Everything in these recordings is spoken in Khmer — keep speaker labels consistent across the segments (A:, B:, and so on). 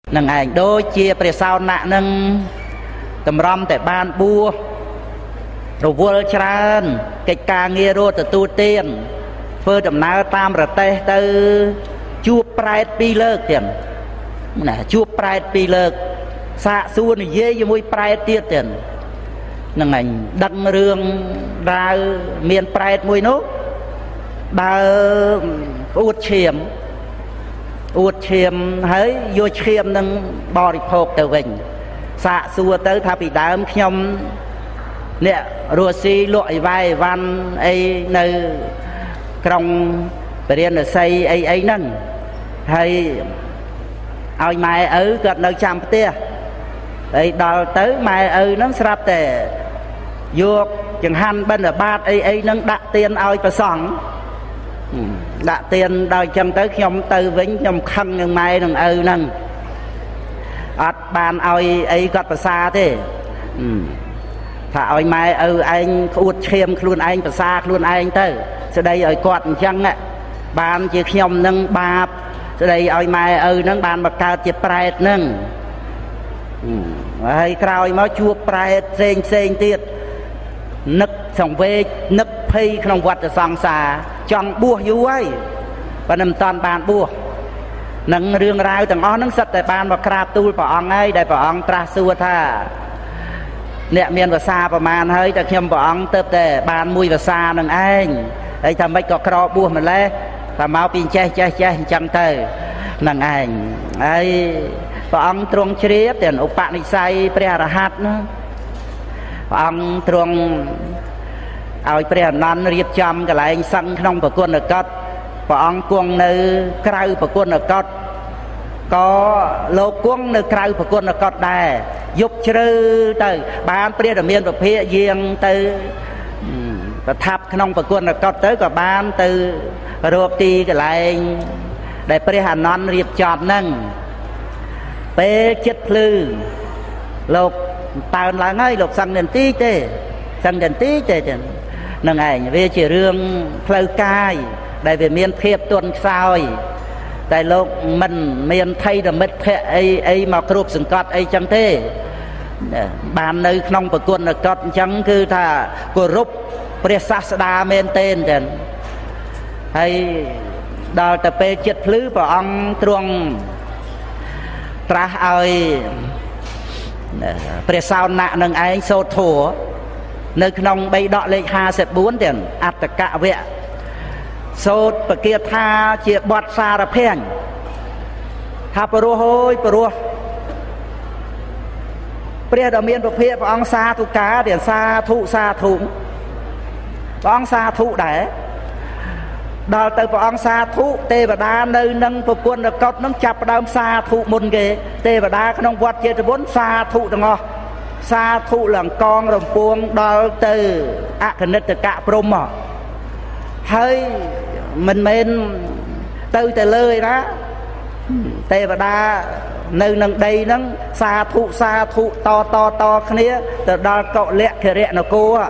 A: nâng ảnh đôi chia bề sao nạ nâng tầm râm tại ban bua rồi vua tràn cái ca nghe rô từ tu tiên phơi đầm ná tam rật tê từ chua pride pi lơ tiền nè chua pride pi lơ xạ xua này dễ như mùi pride tiết tiền nâng ảnh đăng rương ra miền pride mùi nốt ba uột chiêm hỡi vô chiêm nâng bò đi phộc từ mình xạ xua tới thà bị đám nhom nè rùa xì lội vai văn ấy nơi trong bề riêng là xây ấy nâng hay ai mai ở gần nơi chăm tia ấy đào tới mai ở nó sắp để vô chừng han bên là ba ấy nâng đặt tiền ai phải sòng đặt tiền đòi chân tới nhom từ vĩnh nhom khăn nhưng mai nâng nâng ắt bàn ai ấy gật vào xa thế thà ai mai anh uất khiêm luôn anh và xa luôn anh tới sau đây ở quạt chăng ạ bàn chỉ nhom nâng ba sau đây ai mai nâng bàn bạc cao chỉ pride nâng hay cào máu chua pride sen tiệt nức sòng về nức phi không vật ở sòng xà chọn bùa vô ấy và nằm toàn bàn bùa nâng rương rau từng ó nâng sạch tại bàn và crab tu bỏ ông ấy đại bỏ ông tra xua tha nè miền và xa và màn hơi ta khiêm bỏ ông tớp để bàn mùi và xa nâng anh ấy thầm mấy có cọ bùa mà lẽ và máu pin che chẳng tới nâng anh ấy bỏ ông trung chiết tiền ốc bạn đi say pre ra hát nữa ông trung ai pre năn riệp chăm cái lại sẵn không phải quân ở cất và ông quân nơi cây và quân ở cất có lô quân nơi cây và quân ở cất đây giúp chữ từ ban pre đồng miền và phía riêng từ và tháp không phải quân ở cất tới cả ban từ rộp ti cái lại để pre hà non riệp chọn nâng pe chết lư lục tàn là ngay lục sang đền tí tê sang đền tí tê nâng ảnh về chỉ rương phơi cai đại về miền thiệp tuần sao tại lúc mình miền thay là mất thế ấy mà cướp sừng cọt ấy chẳng thế bàn nơi không phải quân là cọt chẳng cứ thà của rúp presasda men tên chẳng hay đào tập pe chết lư vào ông truong tra ơiព្រះសោណៈនឹងឯងសូត្រធัวនៅក្នុង3ដកលេខ54ទៀតអត្តកវៈសូត្របគាថាជាបទសារភ័ញ្ញថាព្រោះហើយព្រោះព្រះដ៏មានពភៈព្រះអង្គសាធុការទៀតសាធុព្រះអង្គសាធុដែរដល់ទៅព្រះអង្គសាធុទេវតានៅនឹងប្រគុណកត់នឹងចាប់ផ្ដើមសាធុមុនគេទេវតាក្នុងវត្តចេតវន្តសាធុទាំងអស់សាធុលង្កងរំពួងដល់ទៅអគនិតកៈព្រំហើយមិនមែនទៅលើឯណាទេវតានៅនឹងដីហ្នឹងសាធុតគ្នាទៅដល់កុលៈគិរៈនគរ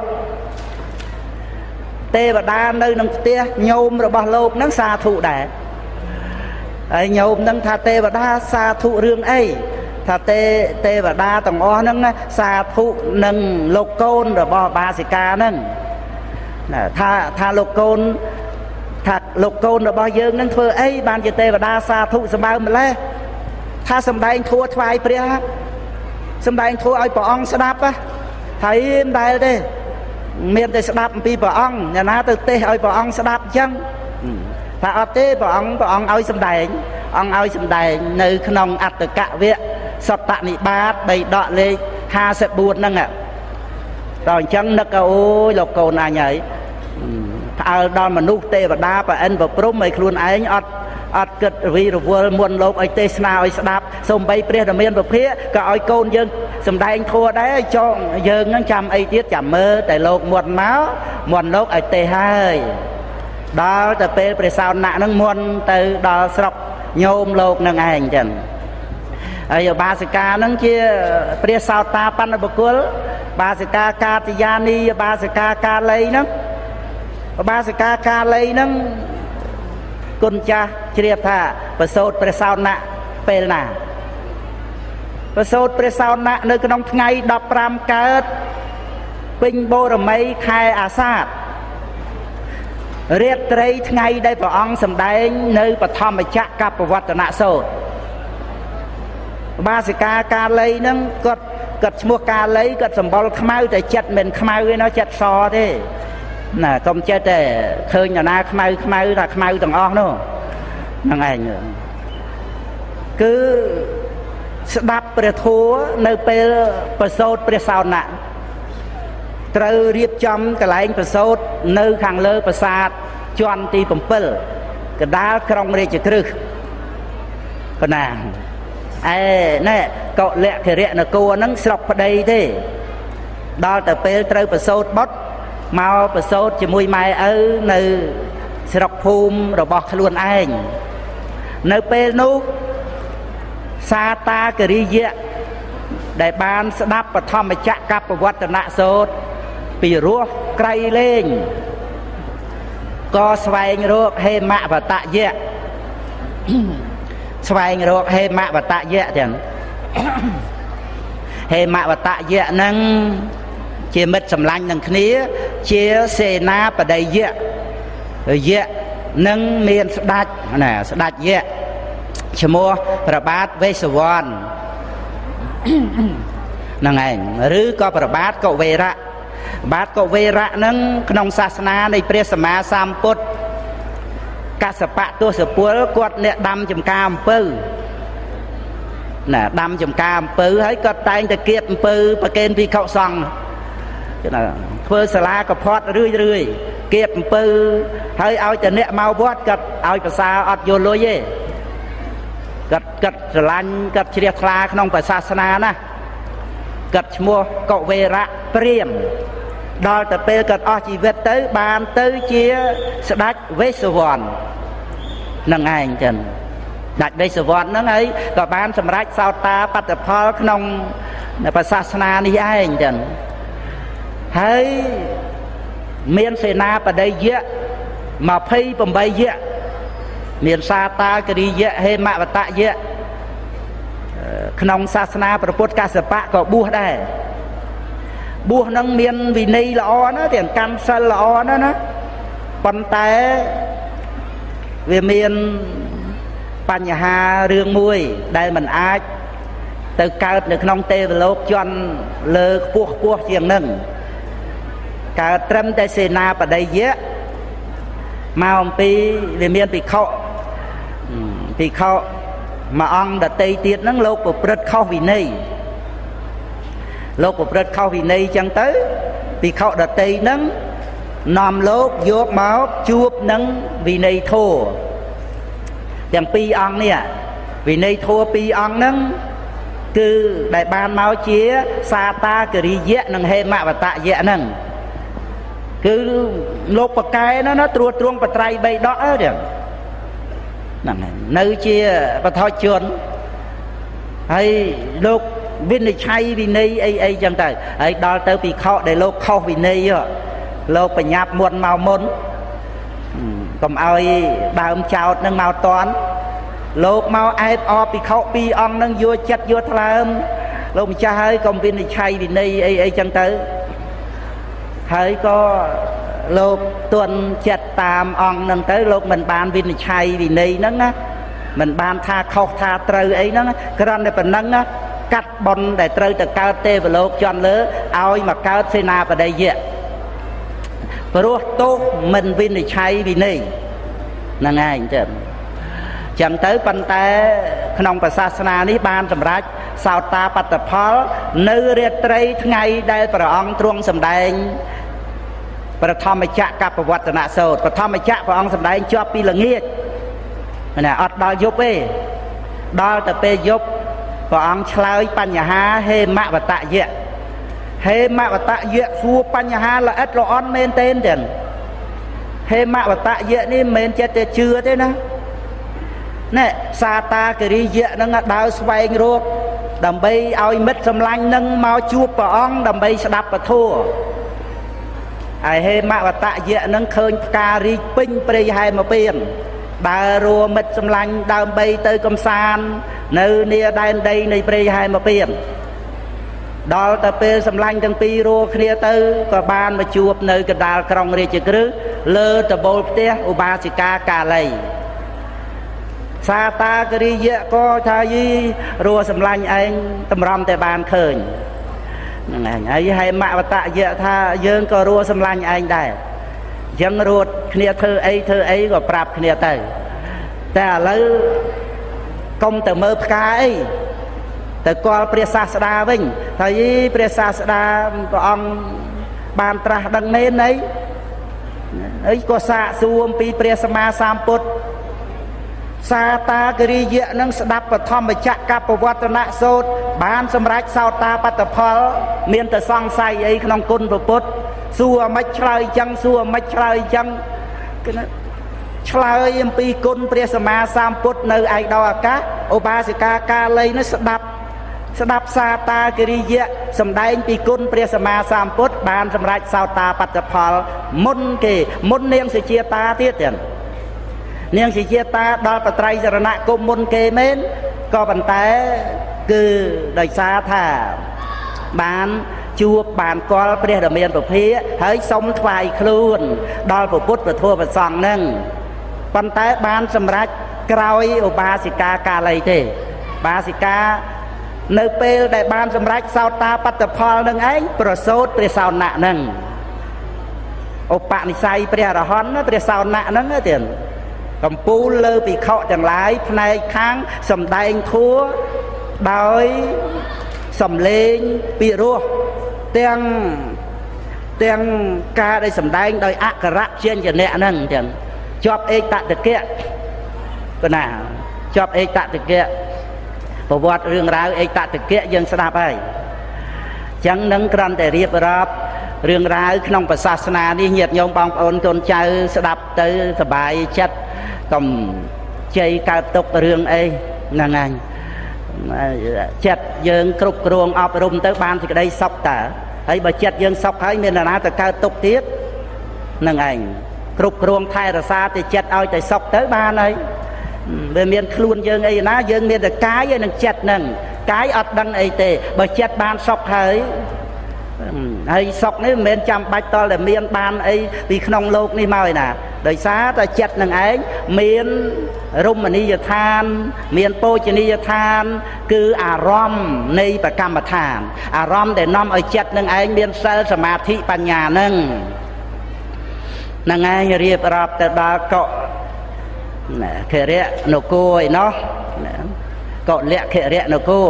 A: ទេវតានៅក្នុងផ្ទះញោមរបស់លោកនឹងសាធុដែរហើយញោមនឹងថាទេវតាសាធុរឿងអីថាទេវតាទាំងអស់ហ្នឹងសាធុនឹងលោកកូនរបស់បាសិកាហ្នឹងថាលោកកូនរបស់យើងនឹងធ្វើអីបានជាទេវតាសាធុសម្បើម្លេះថាសំដែងធัวថ្វាយព្រះសំដែងធัวឲ្យព្រះអង្គស្ដាប់ហើយមិនដែលទេមានតែស្ដាប់អំពីព្រះអង្គអ្នកណាទៅទេសឲ្យព្រះអង្គស្ដាប់អញ្ចឹងថាអត់ទេព្រះអង្គឲ្យសម្ដែងអង្គឲ្យសម្ដែងនៅក្នុងអត្តកវៈសតនិបាត3ដកលេខ54ហ្នឹងដល់អញ្ចឹងនឹកអូយលោកកូនអញហើយផ្អើលដល់មនុស្សទេវតាប្រអិនប្រព្រំឲ្យខ្លួនឯងអត់គិតវិរវល់មុនលោកឲ្យទេសនាឲ្យស្ដាប់សូម្បីព្រះដ៏មានពភៈក៏ឲ្យកូនយើងសំដែងធัวដែរចង់យើងនឹងចាំអីទៀតចាំមើលតែលោកមុនលោកឲ្យទេសហើយដល់ទៅពេលព្រះសោណៈនឹងមុនទៅដល់ស្រុកញោមលោកនឹងឯងចឹងហើយបាសិកានឹងជាព្រះសោតាបណ្ឌបុគ្គលបាសិកាកាតយានីបាសិកាកាលីហ្នឹងបាសិកាកាលីហ្នឹងគុណចាស់ជ្រាបថាប្រសូតព្រះសោណៈពេលណាប្រសូតព្រះសោណៈនៅក្នុងថ្ងៃ15កើតពេញបូរមីខែអាសាឍរាត្រីថ្ងៃដែលព្រះអង្គសម្ដែងនៅបឋមចក្រកប្បវត្តនសូត្របាសិកាកាលីហ្នឹងគាត់ឈ្មោះកាលីគាត់សម្បុរខ្មៅតែចិត្តមិនខ្មៅទេណាចិត្តសទេណាកុំចិត្តតែឃើញណាខ្មៅថាខ្មៅទាំងអស់នោះហ្នឹងឯងគឺស្ដាប់ព្រះធម៌នៅពេលប្រសូតព្រះសោណៈត្រូវរៀបចំកន្លែងប្រសូតនៅខាងលើប្រាសាទជាន់ទី7កណ្ដាលក្រុងរាជក្រឹសកណាណែកុលក្ខរៈនគរហ្នឹងស្រុកប្តីទេដល់ទៅពេលត្រូវប្រសូតបុត្រមកប្រសូតជាមួយម៉ែឪនៅស្រុកភូមិរបស់ខ្លួនឯងនៅពេលនោះសាតាគរិយៈដែលបានស្ដាប់បឋមចក្រកប្បវត្តនសូត្រពីរោះក្រៃលែងក៏ស្វែងរកហេមវតយៈស្វែងរកហេមវតយៈទាំងហេមវតយៈនឹងជាមិត្តសម្លាញ់នឹងគ្នាជាសេនាបតីយៈយៈនឹងមានស្ដេចណាស្ដេចយៈឈ្មោះព្រះបាទវេស្សវណ្ណហ្នឹងឯងឬក៏ព្រះបាទកុវេរៈបាទកុវេរៈហ្នឹងក្នុងសាសនានៃព្រះសម្មាសម្ពុទ្ធកសបៈទសពលគាត់អ្នកដាំចំការអំពៅណាដាំចំការអំពៅហើយគាត់តែងតែគៀបអំពៅប្រគេនភិក្ខុសង្ឃធ្វើសាលាកផាត់រឿយគៀបអំពៅហើយឲ្យតែអ្នកមកវត្តគាត់ឲ្យប្រសាអត់យកលុយទេគាត់ស្រឡាញ់គាត់ជ្រះថ្លាក្នុងព្រះសាសនាណាគាត់ឈ្មោះកុវេរៈព្រាហ្មណ៍ដល់ទៅពេលគាត់អស់ជីវិតទៅបានទៅជាស្ដេចវេស្សវណ្ណនឹងឯងចឹងស្ដេចវេស្សវណ្ណហ្នឹងហើយក៏បានសម្រេចសោតាបត្តផលក្នុងព្រះសាសនានេះឯងចឹងហើយមានសេនាបតីយៈ28យៈមានសាតាគរិយៈហេមវតយៈក្នុងសាសនាព្រះពុទ្ធកសបៈក៏បួសដែរបួសនឹងមានវិន័យល្អណាស់ទាំងកម្មសិលល្អណាស់ណាប៉ុន្តែវាមានបញ្ហារឿងមួយដែលมันអាចទៅកើតនៅក្នុងទេវលោកជន់លើខ្ពស់ជាងនឹងកើតត្រឹមតែសេនាបតីយៈមកអំពីវាមានភិក្ខុមួយអង្គដតីទៀតហ្នឹងលោកប្រព្រឹត្តខុសវិន័យចឹងទៅភិក្ខុដតីហ្នឹងនាំលោកយកមកជួបនឹងវិន័យធម៌ទាំងពីរអង្គនេះវិន័យធម៌ពីរអង្គហ្នឹងគឺដែលបានមកជាសាតាគរិយៈនិងហេមវតយៈហ្នឹងគឺលោកបកែណាត្រួតត្រងបត្រៃ3ដកហ្នឹងនៅជាបថុជនហើយលោកវិនិច្ឆ័យវិន័យអីចឹងទៅហើយដល់ទៅភិក្ខុដែលលោកខុសវិន័យលោកបញ្ញាប់មុនមកមុនកុំឲ្យដើមចោតនឹងមកតន់លោកមកអែបអបភិក្ខុពីរអង្គនឹងយកចិត្តយកថ្លើមលោកម្ចាស់ហើយកុំវិនិច្ឆ័យវិន័យអីចឹងទៅហើយក៏លោកទន់ចិត្តតាមអង្គនឹងទៅលោកមិនបានវិនិច្ឆ័យវិន័យហ្នឹងណាមិនបានថាខុសថាត្រូវអីហ្នឹងគ្រាន់តែប៉ុណ្្នឹងណាកាត់បន់ដែលត្រូវទៅកើតទេវលោកជន់លើឲ្យមកកើតសេនាបតីយៈព្រោះទោសមិនវិនិច្ឆ័យវិន័យហ្នឹងឯងចឹងទៅប៉ុន្តែក្នុងព្រះសាសនានេះបានសម្រេចសោតាបត្តផលនៅរាត្រីថ្ងៃដែលព្រះអង្គទ្រង់សម្ដែងព្រះធម្មចក្រកប្បវត្តនសូត្រព្រះធម្មចក្រព្រះអង្គសម្ដែងជាប់ពីល្ងាចណាអត់ដល់យប់ទេដល់ទៅពេលយប់ព្រះអង្គឆ្លើយបញ្ហាហេមវតយៈសួរបញ្ហាល្អិតល្អន់មែនទេចឹងហេមវតយៈនេះមិនមែនចិត្តតែជឿទេណាណែសាតាគរិយៈនឹងដើរស្វែងរកដើម្បីឲ្យមិត្តសម្លាញ់នឹងមកជួបព្រះអង្គដើម្បីស្ដាប់ពធឯហេមវតយៈនឹងឃើញផ្ការីកពេញព្រៃហែមពៀនដើររួមិត្តសម្លាញ់ដើម្បីទៅកំសាន្តនៅនីដែនដីនៃព្រៃហែមកពៀនដល់តែពេលសម្លាញ់ទាំងពីររួគ្នាទៅក៏បានមកជួបនៅកណ្ដាលក្រុងរាជក្រឹសលើតបូលផ្ទះឧបាសិកាកាលីសាតាគរិយៈក៏ថាយីរួសម្លាញ់ឯងតម្រាំតែបានឃើញហ្នឹងឯងហើយហេមវតយៈថាយើងក៏រួសម្លាញ់ឯងដែរអញ្ចឹងរួតគ្នាធ្វើអីក៏ប្រាប់គ្នាទៅតែឥឡូវកុំទៅមើលផ្កាអីទៅគាល់ព្រះសាស្តាវិញថាយីព្រះសាស្តាព្រះអង្គបានត្រាស់ដឹងមែនអីហើយក៏សាកសួរអំពីព្រះសម្មាសម្ពុទ្ធសាតាគរិយៈនឹងស្ដាប់បឋមចក្រកបវត្តនៈសូត្របានសម្រេចសោតាបត្តផលមានតែសង្ស័យអីក្នុងគុណព្រះពុទ្ធសួរមិនឆ្លើយចឹងសួរមិនឆ្លើយចឹងឆ្លើយអំពីគុណព្រះសម្មាសម្ពុទ្ធនៅឯកដល់អាកាសឧបាសិកាកាលីនឹងស្ដាប់សាតាគរិយៈសម្ដែងពីគុណព្រះសម្មាសម្ពុទ្ធបានសម្រេចសោតាបត្តផលមុនគេមុននាងសុជាតាទៀតទៀតនាងសុជាតាដល់បត្រៃសរណគមមុនគេមែនក៏ប៉ុន្តែគឺដោយសារថាបានជួបបានគាល់ព្រះរាមាពុភាហើយសុំថ្វាយខ្លួនដល់ព្រះពុទ្ធព្រះធម៌ព្រះសង្ឃនឹងប៉ុន្តែបានសម្រេចក្រោយឧបាសិកាកាលីទេបាសិកានៅពេលដែលបានសម្រេចសោតាបត្តផលនឹងឯងប្រសូតព្រះសោណៈនឹងឧបនិស្ស័យព្រះអរហន្តព្រះសោណៈនឹងទៀតកំពូលលើភិក្ខុទាំងឡាយផ្នែកខាងសម្ដែងធัวដោយសំលេងពីរោះទាំងការដែលសម្ដែងដោយអក្ខរៈជាញ្ញៈហ្នឹងទាំងជាប់ឯកតតិកៈកណាជាប់ឯកតតិកៈប្រវត្តិរឿងរ៉ាវឯកតតិកៈយើងស្ដាប់ហើយអញ្ចឹងនឹងគ្រាន់តែរៀបរាប់រឿងរ៉ាវក្នុងព្រះសាសនានេះញាតិញោមបងប្អូនកូនចៅស្ដាប់ទៅសប្បាយចិត្តកុំជ័យកើតទុករឿងអីហ្នឹងហើយចិត្តយើងគ្រប់គ្រងអប់រំទៅបានសេចក្តីសុខតើហើយបើចិត្តយើងសុខហើយមាននរណាទៅកើតទុកទៀតហ្នឹងឯងគ្រប់គ្រងថែរក្សាតែចិត្តឲ្យតែសុខទៅបានហើយវាមានខ្លួនយើងអីណាយើងមានតែកាយហើយនឹងចិត្តហ្នឹងកាយអត់ដឹងអីទេបើចិត្តបានសុខហើយសុខនេះមិនមែនចាំបាច់តតែមានបានអីពីក្នុងโลกនេះមកឯណាដោយសារតែចិត្តនឹងឯងមានរមណីយដ្ឋានមានពោជនីយដ្ឋានគឺអារម្មណ៍នៃបកម្មដ្ឋានអារម្មណ៍ដែលនាំឲ្យចិត្តនឹងឯងមានសិលសមាធិបញ្ញានឹងឯងរៀបរាប់ទៅដល់កុខិរៈនគរឯណោះកុលខិរៈនគរ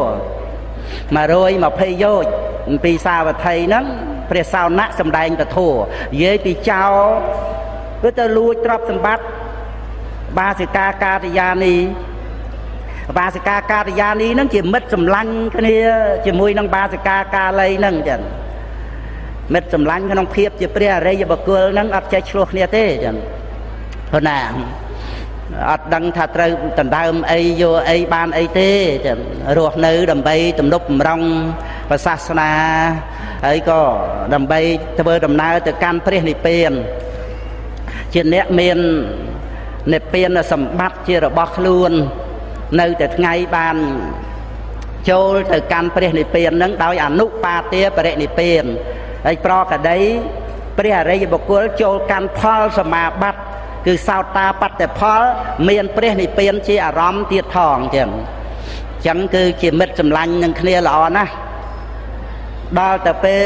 A: 120យោជន៍ពីសាវត្ថីហ្នឹងព្រះសោណៈសម្ដែងពធនិយាយពីចៅគឺទៅលួចទ្រព្យសម្បត្តិបាសិកាកាតយានីបាសិកាកាតយានីហ្នឹងជាមិត្តសម្លាញ់គ្នាជាមួយនឹងបាសិកាកាលីហ្នឹងចឹងមិត្តសម្លាញ់ក្នុងភាពជាព្រះអរិយបុគ្គលហ្នឹងអត់ចេះឆ្លោះគ្នាទេចឹងព្រោះណាអត់ដឹងថាត្រូវដណ្ដើមអីយកអីបានអីទេចឹងរស់នៅដើម្បីទំនុកបំរុងព្រះសាសនាហើយក៏ដើម្បីធ្វើដំណើរទៅកាន់ព្រះនិព្វានជាអ្នកមាននិព្វានសម្បត្តិជារបស់ខ្លួននៅតែថ្ងៃបានចូលទៅកាន់ព្រះនិព្វាននឹងដោយអនុបាទាបរិនិព្វានហើយប្រកដីព្រះអរិយបុគ្គលចូលកាន់ផលសមាបត្តិគឺសោតាបត្តផលមានព្រះនិព្វានជាអារម្មណ៍ទៀតផងចឹងអញ្ចឹងគឺជាមិត្តសម្លាញ់នឹងគ្នាល្អណាស់ដល់តែពេល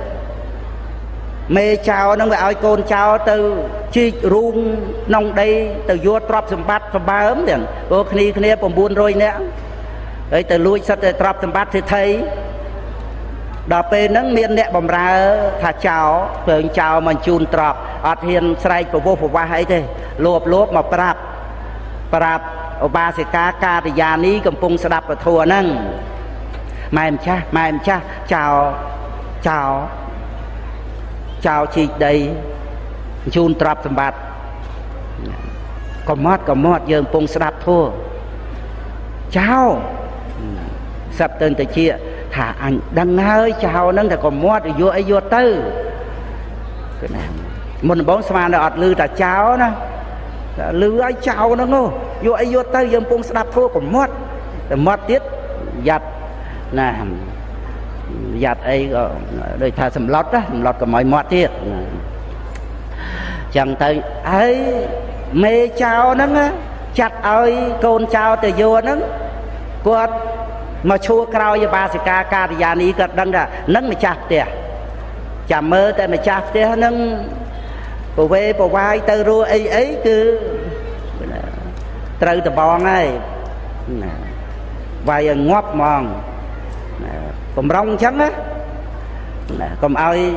A: មេចៅនឹងវាឲ្យកូនចៅទៅជីករូងក្នុងដីទៅយកទ្រព្យសម្បត្តិសម្បើមទាំងព្រោះគ្នា900នាក់ហើយទៅលួចសិតតែទ្រព្យសម្បត្តិធិដល់ពេលហ្នឹងមានអ្នកបំរើថាចៅព្រើងចៅមកជូនទ្រព្យអត់ហ៊ានស្រែកប្រវោះប្រវាស់អីទេលោបមកប្រាប់ឧបាសិកាកាតយានីកំពុងស្ដាប់ពធហ្នឹងម៉ែម្ចាស់ចៅជីកដីជូនទ្រព្យសម្បត្តិកំមាត់យើងកំពុងស្ដាប់ធัวចៅសັບទៅតិចថាអញដឹងហើយចៅហ្នឹងតែកំមាត់យកអីយកទៅគឺណាមុនដំបូងស្មានតែអត់ឮតាចៅណា lư ai chào nó ngô vô ai vô tới dân phong đạp thua còn mót tiết giặt nè giặt ấy đời thà sầm lót còn mọi mót tiết chẳng tới ấy mê chào nó chặt ơi con chào từ vô nó quạt mà chua cao như ba sĩ ca ca thì già ní cất đăng ra nâng mà chặt tìa chả mơ tại mà chặt tìa nâng bộ về bộ vai tơ rùa ấy cứ trừ tờ bòn ấy vài ngóp mòn còn rong chắn á còn ơi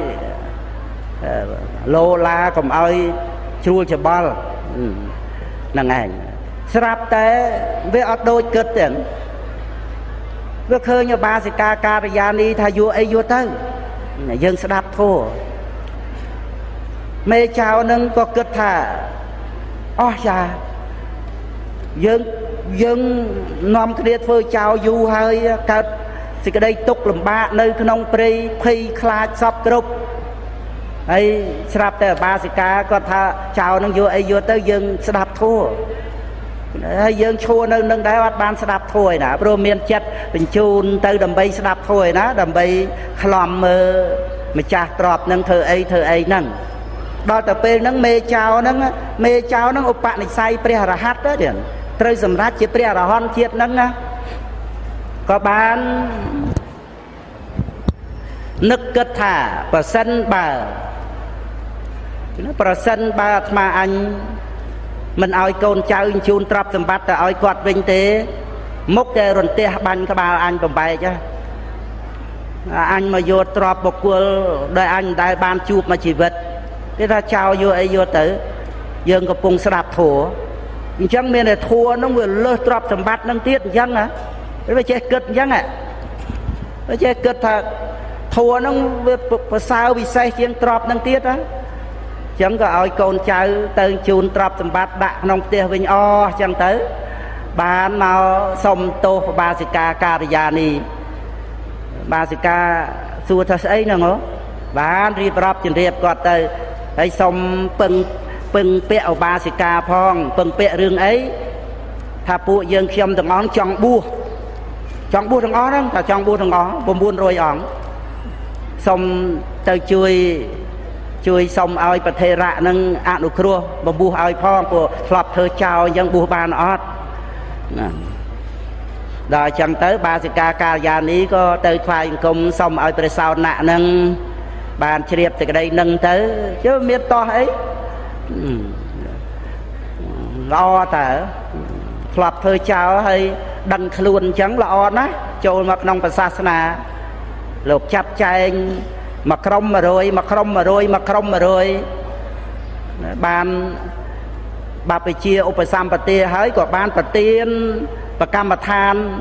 A: lô la còn ơi chua chả bò là ngày srap té với ở đôi kết tiền với khơi như ba sĩ ca ca thì già ní thay vua ấy vua tới dân sẽ đáp thua mê chào nâng có kết thả chà dân nòm cái đế phơi chào dù hơi cất thì cái đây tục làm ba nơi cái nông prey phi khai sắp trục ấy srap té ba sĩ ca có thả chào nâng vua ấy vua tới dân sẽ đáp thua dân chua nâng đáy bắt ban sẽ đạp thôi nè rồi miền chất bình chun từ đầm bay sẽ đạp thôi nè đầm bay khom mơ mà chặt trọp nâng thơ ấy nâng đo tập bên nâng mê chào nâng ốp bạn này say pre ra hát đó điện trời sầm rát chỉ pre ra hon chiết nâng có bán nức kết thả và sân bà mà anh mình ơi con cháu chun trap sầm bát ơi quạt vinh tế mốc để run tê banh các bà anh còn bài chứ anh mà vô trap một cuộc đời anh đại ban chụp mà chỉ vật thế ra chào vô ấy vô tử dương có pung sạp thua chẳng miền này thua nó vừa lơ trap sầm bát nâng tiết chẳng hả đấy chơi cất chẳng ạ đấy chơi cất thật thua nó vừa sao bị say chiên trap nâng tiết á chẳng có ai con cháu tên chun trap tầm bát đặt nông tia vinh chẳng tới bán nào xong tô ba sĩ ca ca già ni ba sĩ ca xua thật ấy nè ngó bán riêng rap trên riêng quạt tới ấy xong pừng pẹo ba sĩ ca phong pừng pẹo rương ấy thà phụ dân khiêm thằng ón chọn bua thằng ó đó thà chọn bua thằng ó bùm buôn rồi ỏng xong tới chui xong ai bật thề rạ nâng ăn được cua mà bùa ai phong của flop thơ chào dân bùa bàn ót rồi chẳng tới ba sĩ ca già ní có tới khoai công xong ai bật sao nạ nâng bàn triệp thì cái đây nâng tới chứ miết to ấy lo tờ flop thơ chào hay đăng luôn chẳng là on á trôi mặc nông bà sa na lục chắp chay mà không mà rồi ban bà phải chia upasam bà tia hỡi của ban bà tiên bà cam bà than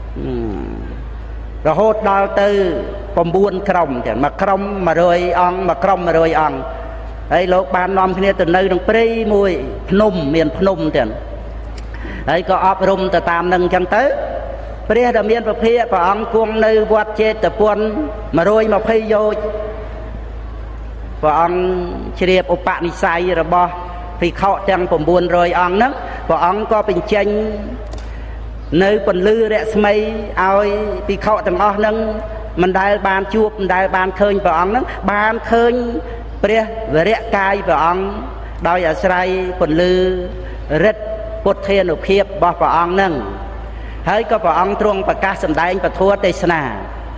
A: rồi hốt đo tư bầm buôn krong mà krong mà rồi on ấy lúc ban nom kia từ nơi đồng prey mùi phnom miền phnom tiền ấy có ấp rum từ tam nâng chân tới bây giờ miền bắc phía và ông cuồng nơi vượt chết từ quân mà rồi mà phay vô và ông chia ốp bạn đi sai rồi bo thì họ đang bầm buồn rồi ông đó và ông có bình tranh nơi quần lư rẽ mây ao thì họ đang o nâng mình đại ban chuột đại ban khơi và ông đó ban khơi bây giờ rẽ cay và ông đòi ở sai quần lư rất bột thiên ở phía bỏ và ông nâng hơi có vào ông trung và ca sầm đại và thua tây sna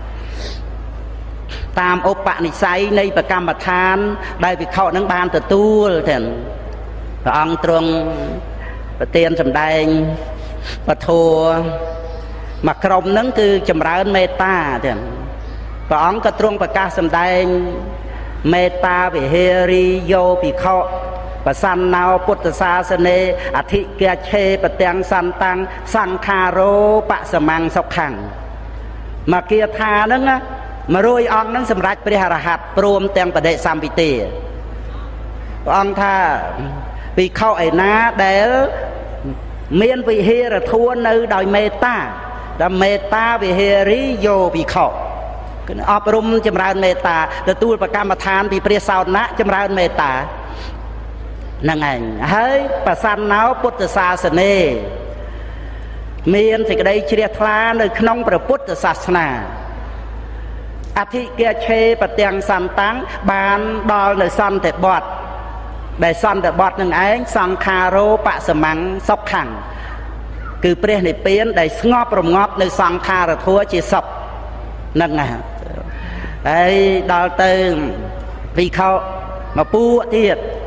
A: tam ốp bạn này say nay và cam mà than đây vì họ nâng ban từ tu thiền và ông trung và tiền sầm đại và thua mà krong nâng cứ chầm ra ơn meta thiền và ông có trung và ca sầm đại meta về heri yo vì họ và san nào Phật sa sân nê à thị kia chê và tiếng san tăng sang kha rô bạ sờ mang sọc khẳng mà kia tha nâng á mà rồi ông nâng sầm rạch bê hà hạt prom tiếng và đệ sam bị tê ông tha vì khâu ấy ná để miền vị hê là thua nơi đòi meta là meta vì hê rí vô vì khâu ọp rung châm ra meta là tu và cam thán vì bê sao nã châm ra meta năng ảnh hơi bà san náo bút sa sân nê miền thì cái đây chia thla nơi không phải bút sa snaอาทิเกเชปเตียงสันตังบานดอลในซันแต่บอดได้ซันแต่บอดหนึ่งเองสังคาโรปะสมังซอกขังคือเปรี้ยในเปลี่ยนได้งอบรมงอบในสังคาระทัวจีศพนั่นไงไอ้ดอลเติมวิเขามาปูที่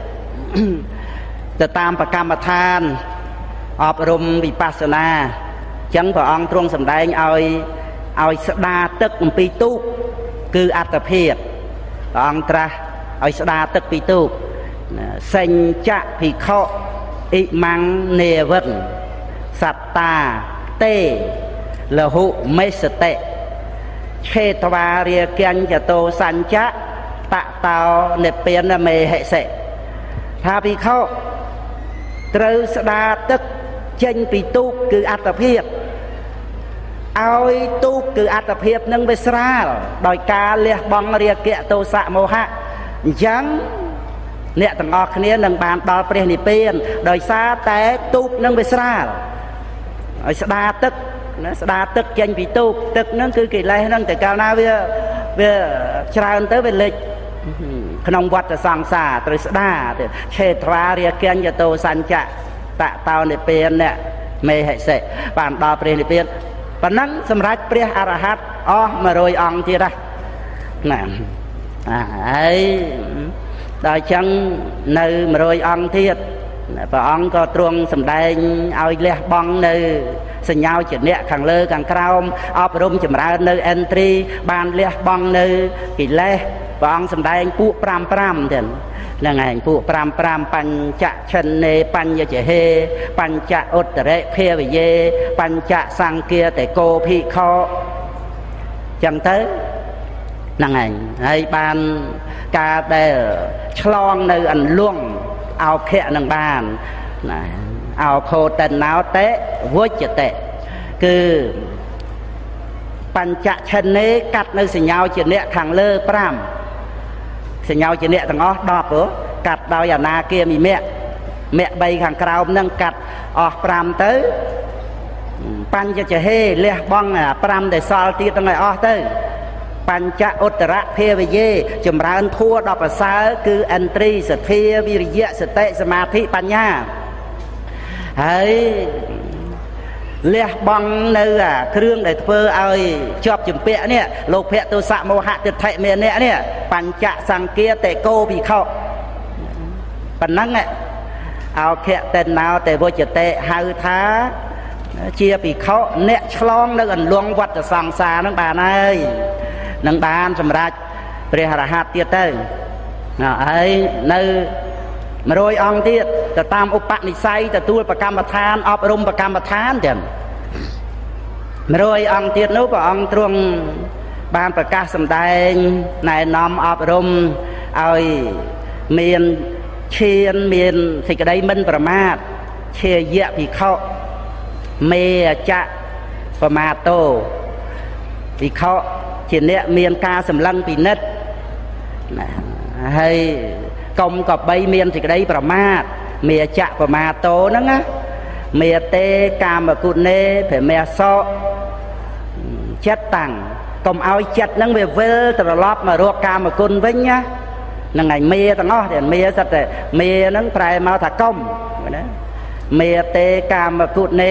A: จะตามประกรรมฐานอบรมวิปัสสนาจังพระองค์ทรงสำแดงเอาสดาตึกปีตุคืออัตเพียรองตราเอาสดาตึกปีตุเซนจะพิเคราะห์อิมังเนวัตสัตตาเตละหุเมสเตเชตวาเรียเกียนจะโตสัญจะตะเตาเนเปียนเมเหเสถ้าพิเคราะห์ตรึสดาตึกเจนปีตุคืออัตเพียรเอาตุกคืออัตเพียบนึงไปสราลโดยการเลี้ยบองเรียเกะโตสะโมหะยังเนี่ยต่างออกนี้หนึ่งบานดอลเปรียนิเปียนโดยซาแต่ตุกนึงไปสราลไอ้สดาตึกนะสดาตึกเจนปีตุกตึกนั่นคือกี่ไรนั่นแต่กาวนาเวียชราอันเตอร์เป็นเล็กขนมวัดจะสังสาตรึสดาเชตวาเรียเกียนจะโตสันจะตะเตาในเปียนเนี่ยไม่ให้เสะบานดอลเปรียนิเปียนปนังสำรัจเปรียอรหัตอ๋อมาโรยองทีละนั่นไอ้ดาวจังในมาโรยองทีละพระองค์ก็ตรงสำแดงเอาเลี้ยบองในสัญญาจุดเนี้ยขังเลือขังคราวอบรมจำราในเอนทรีบานเลี้ยบองในกิเลสพระองค์สำแดงปุปรามเด่นนั่งไงปุปรามปัญจะชนเนปัญญเจเฮปัญจะอุตเรเพวิเยปัญจะสังเกียแต่โกภิโคจังเตอนั่งไงให้บานกาได้ฉลองในอันล่วงเอาแค่นังบานเอาโคตันนาวเตะวุจเตะคือปัญจะชนเนกัดในสัญญาจุดเนี้ยขังเลือปรามสัญญาจีเนะต่างอ๋อดอกเหรอกัดดาวอย่านาเกียมีแม่ใบขังกราวนั่งกัดออกปรามเตอปัญจะเฮเลี้ยบ้องปรามได้ซอลตีตั้งไงอ๋อเตอปัญจะอุตระเพวเยจำราญทั่วดอกภาษาคืออันตรีสเทียวิริยะสเตสมาธิปัญญาเฮ้ยเลี้ยบังในเครื่องได้เพื่อเอาชอบจุ่มเปะเนี่ยโลภะตัวสะโมหะติดไทยเมียเนี่ยปัญจะสังเกียแต่โกบีเข้าปัญนังเนี่ยเอาแค่เต้นนาวแต่โบจะเตะหาท้าเชียบีเข้าเนี่ยฉลองแล้วกันลวงวัดจะสังสานังบานไอ้นังบานสำราญเปรียหะหัตเตี้ยเต้ไอ้ในมาโรยองที่จะตามอุปนิสัยจะตัวประกรรมฐานอบรมประกรรมฐานเด่นมาโรยองที่นู้นพระองค์ตรงบานประกาศสำแดงในน้อมอบรมเอาเมียนเชียนเมียนสิ่งใดมันประมาทเชียเยะผีเข้าเมจะประมาโตผีเข้าเชียนเนี้ยเมียนกาสำลังปีนัดให้กรมกับใบเมียนสิ่งใดประมาทเมียจะประมาโตนั่งนะเมียเตกามกุเนเผเมียโซเจ็ดตังกรมเอาเจ็ดนั่งเวเวลตลอดมารวกามกุนวิ่งนะนั่งไงเมียตั้งอ๋อเดี๋ยวเมียสัตว์เมียนั่งไพรมาถักกรมเมียเตกามกุเน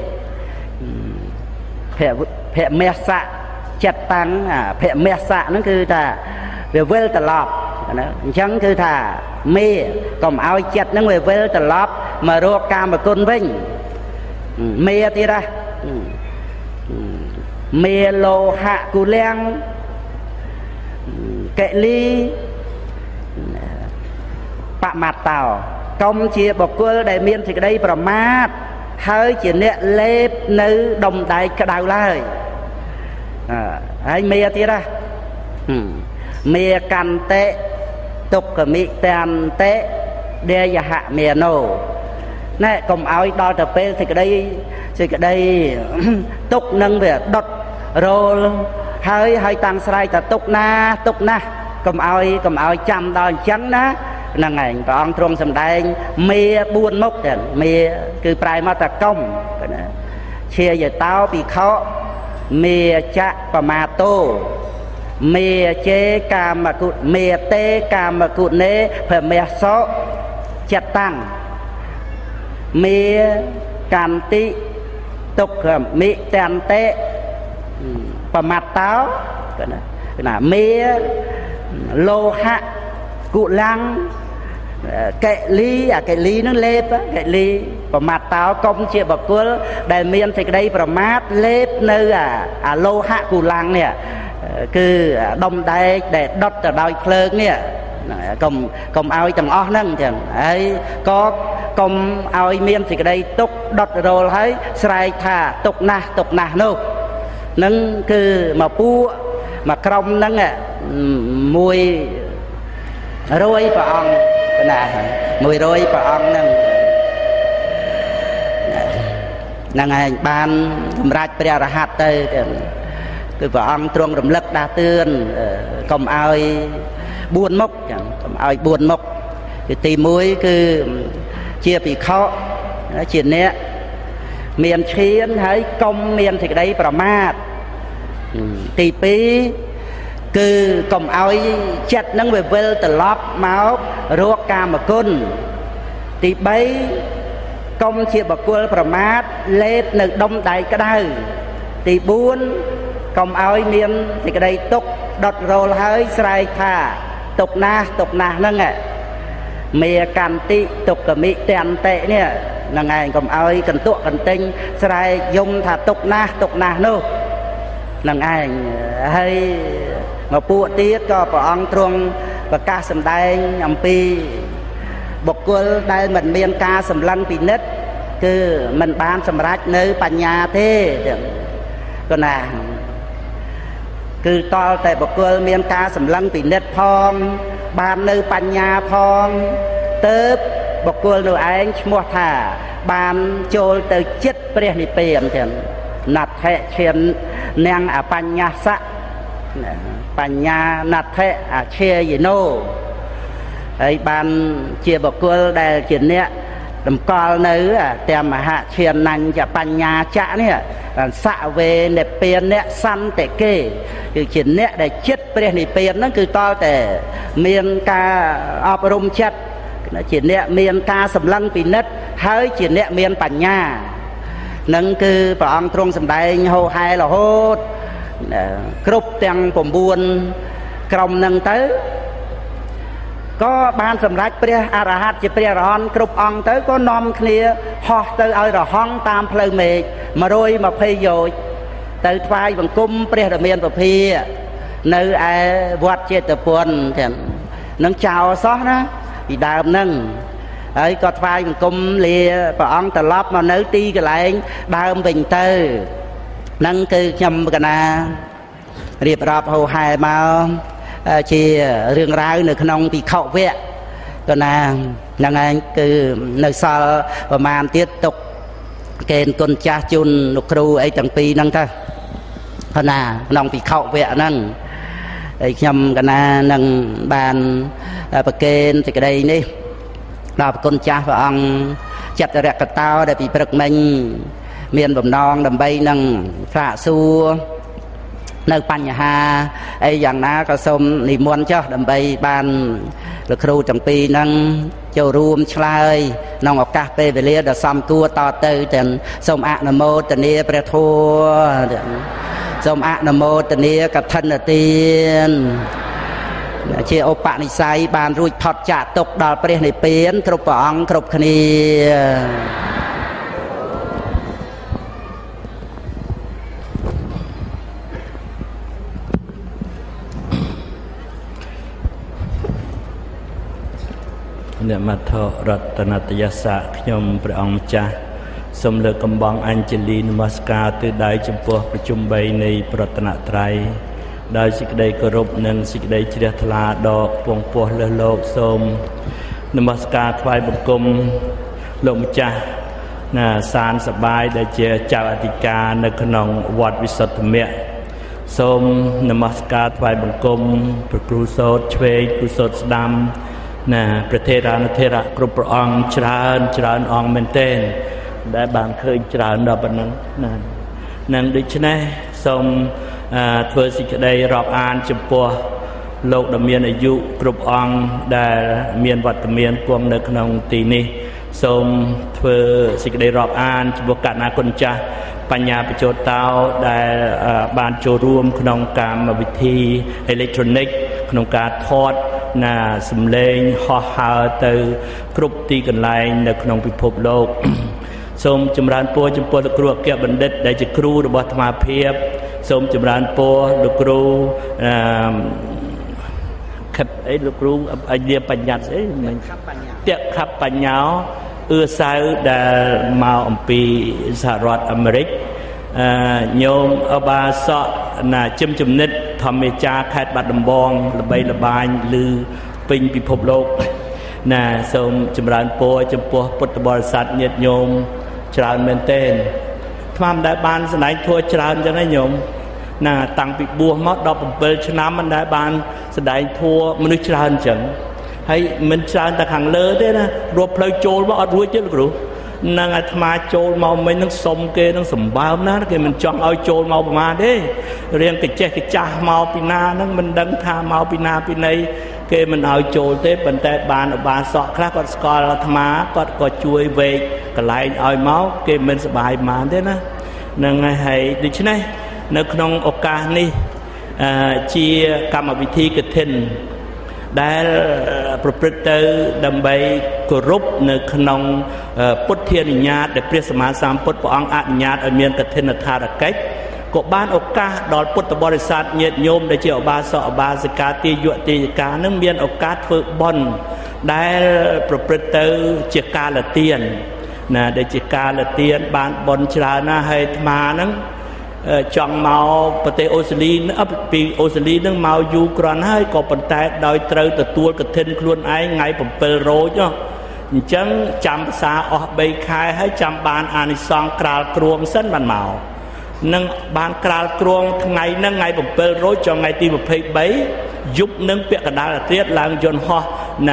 A: เผเมียสะเจ็ดตังเผเมียสะนั่นคือแต่เวเวลตลอดฉันคือถ้าเมียก็เอาจัดนั่งเวลตลอดมารวกามมาคนวิ่งเมียที่ละเมียโลหะกุเลียงเกลีปะมาเต่ากรมเชียบอกว่าได้เมียนสิ่งใดประมาทเฮ้ยเชียเนี่ยเล็บนื้อดมได้กระดาวเลยไอ้เมียที่ละเมียกันเตะตุกมิเตนเตะเดียหะเมียโนนี่กรมเอาดอตะเปสิ่งใดตุกนั่งเบียดดโรลให้ตังสไลแต่ตุกนะกรมเอาจำดอนจังนะ năng ảnh và ông trong sầm đai mê buôn mốc thì mê cứ prai mà ta công chia giờ tao bị khó mê chạ và ma tô mê chế cam mà cụ mê tê cam mà cụ nê phải mê số chặt tăng mê can tị tục mê tàn tê và mặt táo là mê lô hạ cụ lăng kệ ly nó lép kệ ly và mặt táo công chia bậc quân đại miền thì cái đây và mát lép nơi lô hạ cụ lăng nè cứ đông đây để đốt ở đôi phơn nè cùng ao tầng o nâng chẳng ấy có cùng ao miền thì cái đây tục đốt rồi thấy sai thà tục na nô nâng cứ mà pu mà còng nâng mùi roi và ong mùi roi và ong nâng này ban rạch bè ra hạt tới cứ và ong trong rầm lật đa tương cầm ai buôn mốc cầm ai buôn mốc cái tì muối cứ chia bị khó chuyện nè miền chiến thấy công miền thì đây bà mát tì pí cứ cầm áo chặt nâng về vơ từ lóp máu ruột cam mà côn tì bấy công chia bà quân bà mát lên nực đông đầy cái đau tì buôn cầm áo miền thì cái đây tục đọt rồi hơi sài thà tục na nâng mẹ can tị tục cả mỹ tiền tệ nè là ngày cầm ơi cần tụ cần tinh sài dùng thà tục na nô là ngày hay mà bụa tiết cho bà ông trung và ca sầm đai nhầm pi bộc quân đây mình miền ca sầm lăng pi nết cứ mình ban sầm rách nơi bản nhà thế còn là cứ to tại bậc quân miền ca sầm lăng pi nết phong ban nơi bản nhà phong tớp bậc quân nơi anh mua thả ban trôi từ chết bề này bền thì nạt hệ chuyện nang bản nhà sắc bản nhà nạt hệ chia gì nô ấy ban chia bậc quân đây chuyện nè đầm con nữ tem mà hạ truyền năng cho bản nhà chả nè xạ về nệp tiền nè săn để kê từ chuyện nè để chết bề này tiền nó cứ to để miền ca ọp rung chất chuyện nè miền ca sầm lăng bị nứt hơi chuyện nè miền bản nhà nâng cứ bà ông trung sầm đai hô hai là hốt cướp tiền bổn buôn còng nâng tới có ban sầm rách bia arahat chỉ bia ron cướp ông tới có nom kia ho tới ơi rồi hong tam phơi mệt mà rồi mà phê rồi tới vai bằng cung bia rồi miền và phi nơi ai vót chết từ buồn thì nâng chào xót đó thì đàm nâng ấy có vai bằng cung lìa bà ông từ lóp mà nấu ti cái lại đàm bình tư nâng cứ nhầm cái na riệp rạp hầu hai mà chỉ riêng ráo nơi khăn bị khẩu vẹn còn là anh cứ nơi sau và màn tiếp tục kênh con cha chun nụ kru ấy tầng pi nâng thôi còn là nông bị khẩu vẹn nâng ấy nhầm cái na nâng bàn và kênh thì cái đây đi đọc con cha và ông chặt ra cái tao để bị bật mình miền bầm non đầm bay nâng phạ xua nơi pan nhà ha ấy dạng ná có sôm nỉ muôn cho đầm bay ban lực kêu trong pi nâng châu ruộng chlai nông ngọc cà phê về lia đã xăm cua to từ tiền sôm ạ nằm mô tiền nia pre thua sôm ạ nằm mô tiền nia cả thân là tiền chia ô bạn này say bàn ruột thọt chả tục đào pre này biến cướp bỏng cướp khniเนี่ยมาทอรัตนตยสะขยมพระองค์จ้าสมเด็จกำบังอัญเจลีนมัสกาตือได้จำพวกประชุมใบในปรัตนตรัยได้สิกได้กรบหนึ่งสิกได้เฉลียทลาดอกพวงปัวเลือโลกสมนมัสกาควายบุกกลมลมจ้าสารสบายได้เจเจ้าอธิการในขนมวัดวิสุทธิเมฆสมนมัสกาควายบุกกลมพระครูโสดเชยครูโสดดำ
B: nèประเทศระกรุปองច្រើនអង្គមែនទេដែលបានឃើញច្រើនដល់ប៉ុណ្ណឹងណានឹងដូច្នេះសូមធ្វើសេចក្តីរាប់អានចំពោះលោកដែលមានអាយុគ្រប់អង្គដែលមានវត្តមានគង់នៅក្នុងទីនេះសូមធ្វើសេចក្តីរាប់អានចំពោះកណ្ណាគុណចាស់បញ្ញាបញ្ចោតោដែលបានចូលរួមក្នុងកម្មវិធីអេឡិចត្រូនិកក្នុងការថតណាសំឡេងហោះហើរទៅគ្រប់ទីកន្លែងនៅក្នុងពិភពលោកសូមចម្រើនពរចំពោះលោកគ្រូអគ្គបណ្ឌិតដែលជាគ្រូរបស់អាត្មាភាពសូមចម្រើនពរលោកគ្រូខិតអីលោកគ្រូអាយាបញ្ញត្តិស្អីមិនតេខបញ្ញោអឺសៅដែលមកអំពីសហរដ្ឋអាមេរិកញោមអបាសកណាជំនិតធម្មចារខេត្តបាត់ដំបងល្បីល្បាញឬពេញពិភពលោកណាសូមចម្រើនពរចំពោះពុទ្ធបរិស័ទញាតិញោមច្រើនមែនទែនថ្មមិនដែលបានសម្ដែងធัวច្រើនចឹងណាញោមណាតាំងពីបួសមក17ឆ្នាំមិនដែលបានសម្ដែងធัวមនុស្សច្រើនចឹងហើយមិនច្រើនតែខាងលើទេណារាប់ផ្លូវចូលមកអត់រួចទេលោកគ្រូនឹងអាត្មាចូលមកមិញនឹងសុំគេនឹងសម្បើមណាគេមិនចង់ឲ្យចូលមកប្រមាណទេរៀងកចេះកចាស់មកពីណានឹងមិនដឹងថាមកពីណាពីណីគេមិនឲ្យចូលទេប៉ុន្តែបានឧបាសកខ្លះគាត់ស្គាល់អាត្មាគាត់ក៏ជួយវេកកន្លែងឲ្យមកគេមិនសប្បាយប៉ុន្មានទេណានឹងហើយដូច្នេះនៅក្នុងឱកាសនេះជាកម្មវិធីកឋិនដែលប្រព្រឹត្តទៅដើម្បីគោរពនៅក្នុងពុទ្ធានុញ្ញាតដែលព្រះសម្មាសម្ពុទ្ធព្រះអង្គអនុញ្ញាតឲ្យមានកឋិនថារកិច្ចក៏បានឱកាសដល់ពុទ្ធបរិស័ទញាតិញោមដែលជាឧបាសកឧបាសិកាទាយុទាយិកានឹងមានឱកាសធ្វើបុណ្យដែលប្រព្រឹត្តទៅជាកាលទានណាដែលជាកាលទានបានបុណ្យច្រើនណាស់ហើយអាត្មាហ្នឹងចង់មកប្រទេសអូស្ត្រាលីពីអូស្ត្រាលីនឹងមកយូរគ្រាន់ហើយក៏ប៉ុន្តែដោយត្រូវទទួលកឋិនខ្លួនឯងថ្ងៃ7រោចអញ្ចឹងចាំភាសាអស់3ខែហើយចាំបានអានិសង្សក្រាលគ្រងសិនបានមកនឹងបានក្រាលគ្រងថ្ងៃហ្នឹងថ្ងៃ7រោចចុងថ្ងៃទី23យប់នឹងពាក់កណ្ដាលអាធ្រាត្រឡើងយន្តហោះណា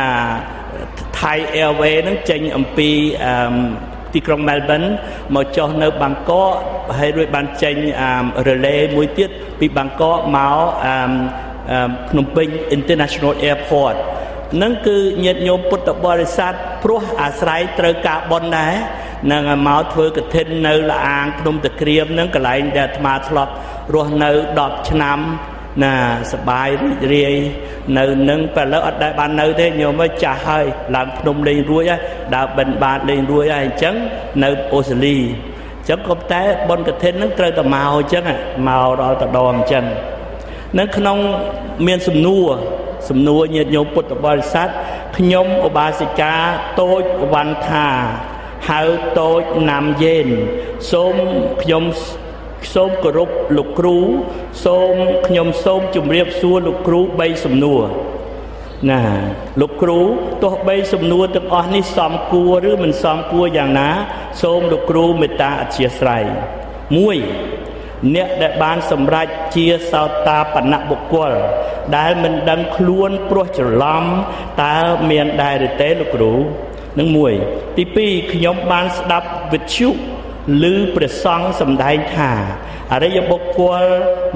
B: Thai Airways នឹងចេញអំពីទីក្រុង Melbourne មកចុះនៅបាងកកហើយរួចបានចេញrelay មួយទៀតពីបាងកកមកភ្នំពេញ International Airport នឹងគឺញាតិញោមពុទ្ធបរិស័ទព្រោះអាស្រ័យត្រូវការបុណ្យដែរនឹងមកធ្វើកឋិននៅលអាងភ្នំតាក្រៀមនឹងកន្លែងដែលអាត្មាធ្លាប់រស់នៅ10ឆ្នាំណាសបាយរីករាយនៅនឹងពេលឥឡូវអត់ដែលបាននៅទេញោមចាស់ហើយឡើងភ្នំលេងរួចហើយដើរបិណ្ឌបាតលេងរួចហើយអញ្ចឹងនៅអូស្ត្រាលីអញ្ចឹងក៏តែបុណ្យកឋិននឹងត្រូវតែមកអញ្ចឹងមកដល់តដមអញ្ចឹងនៅក្នុងមានសំណួរញាតិញោមពុទ្ធបរិស័ទខ្ញុំឧបាសិកាតូចវណ្ណថាហៅតូចណាំយេនសូមគោរពលោកគ្រូខ្ញុំសូមជម្រាបសួរលោកគ្រូ3សំណួរណាលោកគ្រូទោះបីសំណួរទាំងអស់នេះសមគួរឬមិនសមគួរយ៉ាងណាសូមលោកគ្រូមេត្តាអធ្យាស្រ័យ1អ្នកដែលបានសម្រេចជាសោតាបនបុគ្គលដែលមិនដឹងខ្លួនព្រោះច្រឡំតើមានដែរឬទេលោកគ្រូនឹង1ទី2ខ្ញុំបានស្ដាប់វិទ្យុឬព្រះសង្ឃសម្ដែងថាអរិយបុគ្គល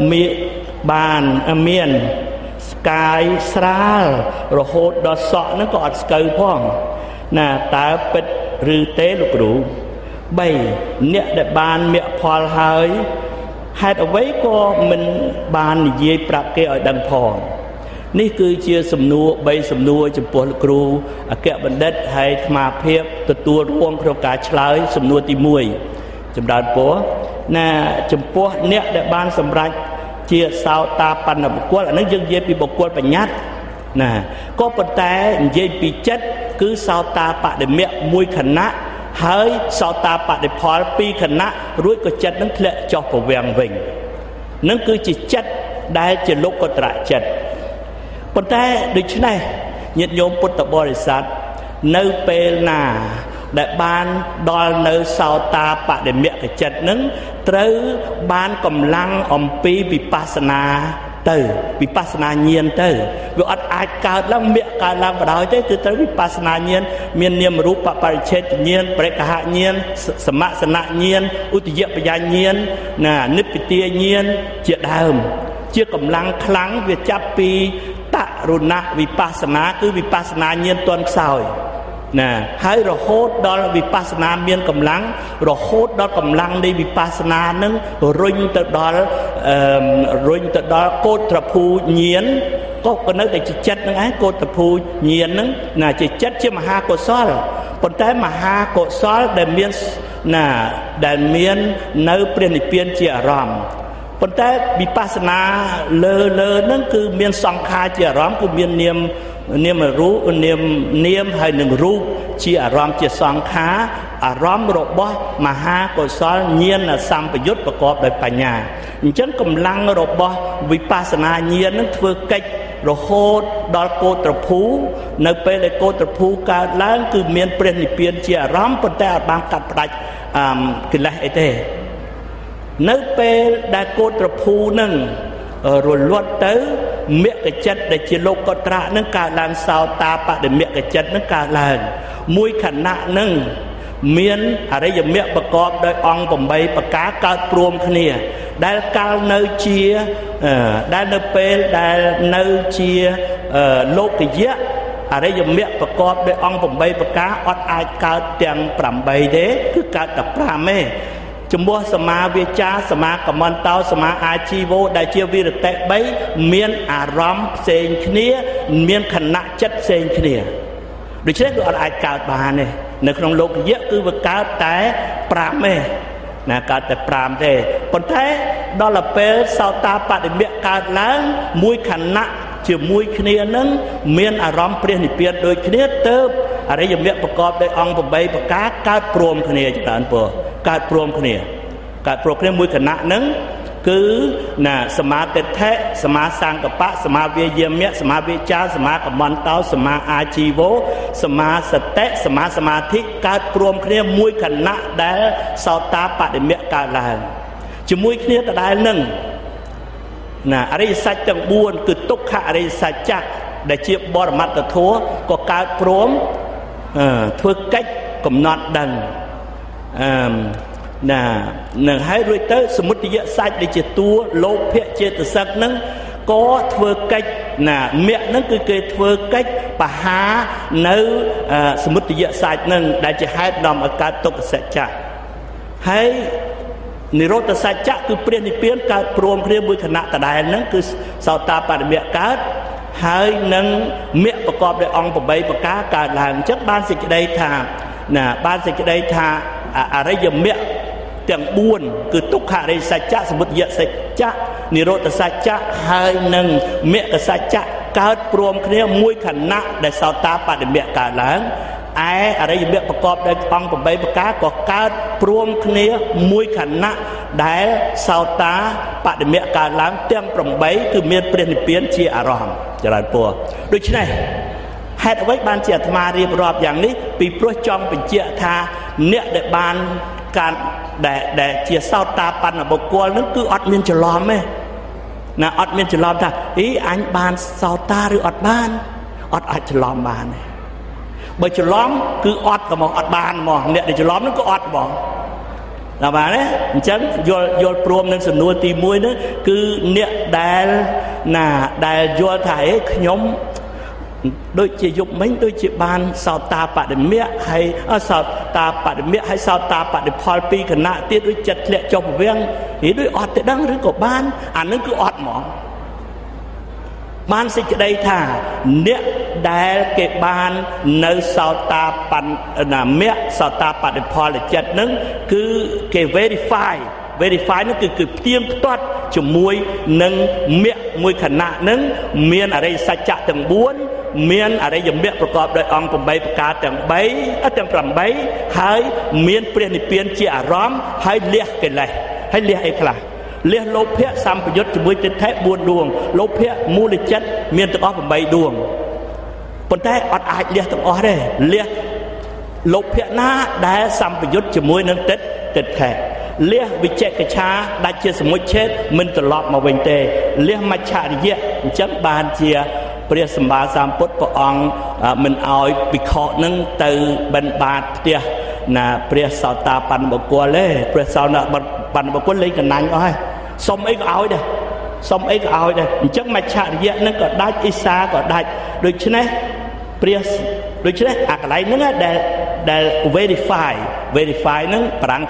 B: មានស្កាយស្រាលរហូតដល់សក់ហ្នឹងក៏អត់ស្កើផងណាតើពិតឬទេលោកគ្រូ3អ្នកដែលបានមគ្គផលហើយហេតុអ្វីក៏មិនបាននិយាយប្រាប់គេឲ្យដឹងផងនេះគឺជាសំណួរ3សំណួរចំពោះលោកគ្រូអគ្គបណ្ឌិតហើយអាត្មាភាពទទួលរួមក្នុងការឆ្លើយសំណួរទី1ចម្រើនពរណាចំពោះអ្នកដែលបានសម្រេចជាសោតាបនបុគ្គលអានេះយើងនិយាយពីបុគ្គលបញ្ញត្តិណាក៏ប៉ុន្តែនិយាយពីចិត្តគឺសោតាបដិមគ្គមួយខណៈហើយសោតាបដិផល2ខណៈរួចក៏ចិត្តនឹងធ្លាក់ចុះប្រវាំងវិញនឹងគឺជាចិត្តដែលជាលោកកត្រៈចិត្តប៉ុន្តែដូច្នេះញាតិញោមពុទ្ធបរិស័ទនៅពេលណាដែលបានដល់នៅសោតាបដិមគ្គចិត្តនឹងត្រូវបានកម្លាំងអំពីវិបស្សនាទៅវិបស្សនាញាណទៅវាអត់អាចកើតឡើងមាក់កើតឡើងបដ ទេគឺត្រូវវិបស្សនាញាណមាននាមរូបបរិច្ឆេទញាណបរិក្ខហញាណសមសនញាណឧទយបញ្ញាញាណណានិព្វទាញាណជាដើមជាកម្លាំងខ្លាំងវាចាប់ពីតរុណវិបស្សនាគឺវិបស្សនាញាណតន់ខ្សោយណាហើយរហូតដល់វិបស្សនាមានកម្លាំងរហូតដល់កម្លាំងនៃវិបស្សនានឹងរុញទៅដល់កោត្រភូញាណក៏នៅតែជាចិត្តនឹងឯងកោត្រភូញាណនឹងណាជាចិត្តជាមហាកុសលប៉ុន្តែមហាកុសលដែលមាននៅព្រះនិព្វានជាអារម្មណ៍ប៉ុន្តែវិបស្សនាលើហ្នឹងគឺមានសង្ខារជាអារម្មណ៍គឺមាននាមរូបនាមហើយនឹងរូបជាអារម្មណ៍ជាសង្ខារអារម្មណ៍របស់មហាកុសលញាណសម្បយុត្តប្រកបដោយបញ្ញាអញ្ចឹងកម្លាំងរបស់វិបស្សនាញាណនឹងធ្វើកិច្ចរហូតដល់កោត្រភូនៅពេលដែលកោត្រភូកើតឡើងគឺមានព្រះនិព្វានជាអារម្មណ៍ប៉ុន្តែអត់បានកាត់ផ្ដាច់កិលេសអីទេនៅពេលដែលកោត្រភូនឹងរលត់ទៅមគ្គចិត្តដែលជាលោកកត្រៈនឹងកើតឡើងសោតាបដិមគ្គចិត្តនឹងកើតឡើងមួយខណៈនឹងមានអរិយមគ្គប្រកបដោយអង្គ8ប្រការកើតព្រមគ្នាដែលកាលនៅជាដែលនៅពេលដែលនៅជាលោកយៈអរិយមគ្គប្រកបដោយអង្គ8ប្រការអត់អាចកើតទាំង8ទេគឺកើតតែ5ទេចំពោះសមាវាចាសមាកមន្តោសមាអាជីវោដែលជាវិរតិ3មានអារម្មណ៍ផ្សេងគ្នាមានខណៈចិត្តផ្សេងគ្នាដូច្នេះគឺអត់អាចកើតបានទេនៅក្នុងលោកយៈគឺវាកើតតែ5ទេណាកើតតែ5ទេប៉ុន្តែដល់ពេលសោតាបដិមគ្គកើតឡើងមួយខណៈជាមួយគ្នានឹងមានអារម្មណ៍ព្រះនិព្វានដូចគ្នាទៅអរិយមគ្គប្រកបដោយអង្គ8ប្រការកើតព្រមគ្នាច្រើនពរកើតព្រមគ្នាមួយគណៈនឹងគឺណាសមាទិដ្ឋិសមាសង្កបៈសមាវាយាមៈសមាវិចាសមាកមន្តោសមាអាជីវោសមាសតិសមាសមាធិកើតព្រមគ្នាមួយគណៈដែលសោតាបដិមគ្គកើតឡើងជាមួយគ្នាដដែលនឹងណាអរិយសច្ចទាំង4គឺទុក្ខអរិយសច្ចៈដែលជាបរមត្តធម៌ក៏កើតព្រមធ្វើកិច្ចកំណត់ដឹងណានឹងឲ្យរួចទៅសមុទយសច្ចដែលជាតួលោភៈចេតសិកនឹងក៏ធ្វើកិច្ចណាមគ្គនឹងគឺគេធ្វើកិច្ចបហានៅសមុទយសច្ចនឹងដែលជាហេតុនាំឲ្យកើតទុក្ខសច្ចៈហើយនិរោធសច្ចៈគឺព្រះនិព្វានកើតព្រមគ្នាមួយគណៈដដែលហ្នឹងគឺសោតាបដិមគ្គកើតហើយនឹងមគ្គប្រកបដោយអង្គ8ប្រការកើតឡើងអញ្ចឹងបានសេចក្តីថាអរិយមគ្គទាំង4គឺទុក្ខអរិយសច្ចៈសមុទយសច្ចៈនិរោធសច្ចៈហើយនឹងមគ្គសច្ចៈកើតព្រមគ្នាមួយខណៈដែលសោតាបដិមគ្គកើតឡើងឯអរិយមគ្គប្រកបដោយអង្គ8ប្រការក៏កើតព្រមគ្នាមួយខណៈដែលសោតាបដិមគ្គកើតឡើងទាំង8គឺមានព្រះនិព្វានជាអារម្មណ៍ចរិតពរដូច្នេះហេតុអ្វីបានជាអាត្មារៀបរាប់យ៉ាងនេះពីព្រោះចង់បញ្ជាក់ថាអ្នកដែលបានការដែលជាសោតាបត្តបុគ្គលនឹងគឺអត់មានច្រឡំទេណាអត់មានច្រឡំថាអញបានសោតាឬអត់បានអត់អាចច្រឡំបានទេបើច្រឡំគឺអត់ហ្មងអត់បានហ្មងអ្នកដែលច្រឡំនឹងក៏អត់ហ្មងដល់បានទេអញ្ចឹងយល់ព្រមនឹងសំណួរទី1នោះគឺអ្នកដែលយល់ថាខ្ញុំដូចជាយប់មិញដូចជាបានសោតាបដិមគ្គហើយសោតាបដិមគ្គហើយសោតាបដិផល2គណៈទៀតដូចចិត្តធ្លាក់ចុះពវាំងដូចអត់ទេដឹងឬក៏បានអានឹងគឺអត់ហ្មងបានសេចក្តីថាអ្នកដែលគេបាននៅសោតាបមគ្គសោតាបដិផលចិត្តនឹងគឺគេ verify នោះគឺផ្ទៀងផ្ទាត់ជាមួយនឹងមគ្គមួយខណៈនឹងមានអរិយសច្ចៈទាំង4មានអរិយមគ្គប្រកបដោយអង្គ8ប្រការទាំង8ហើយមានព្រះនិព្វានជាអារម្មណ៍ហើយលះកិលេសហើយលះអីខ្លះលះលោភៈសម្បយុទ្ធជាមួយទិដ្ឋិ4ដួងលោភៈមូលចិត្តមានទាំងអស់8ដួងប៉ុន្តែអត់អាចលះទាំងអស់ទេលះលោភៈណាដែលសម្បយុទ្ធជាមួយនឹងទិដ្ឋិលះវិជ្ជកិច្ឆាដាច់ជាសមុជឆេតមិនត្រឡប់មកវិញទេលះមច្ឆរិយៈអញ្ចឹងបានជាព្រះសម្មាសម្ពុទ្ធព្រះអង្គមិនអោយភិក្ខុនឹងទៅបិណ្ឌបាតផ្ទះណាព្រះសោតាបណ្ឌបុគ្គលទេព្រះសោតាបណ្ឌបុគ្គលលេងកណាញ់អស់ហើយសុំអីក៏ឲ្យដែរសុំអីក៏ឲ្យដែរអញ្ចឹងមច្ឆរិយៈនឹងក៏ដាច់អ៊ីសាក៏ដាច់ដូច្នេះព្រះដូច្នេះអាកន្លែងហ្នឹងដែល verify ហ្នឹងប្រាំងថា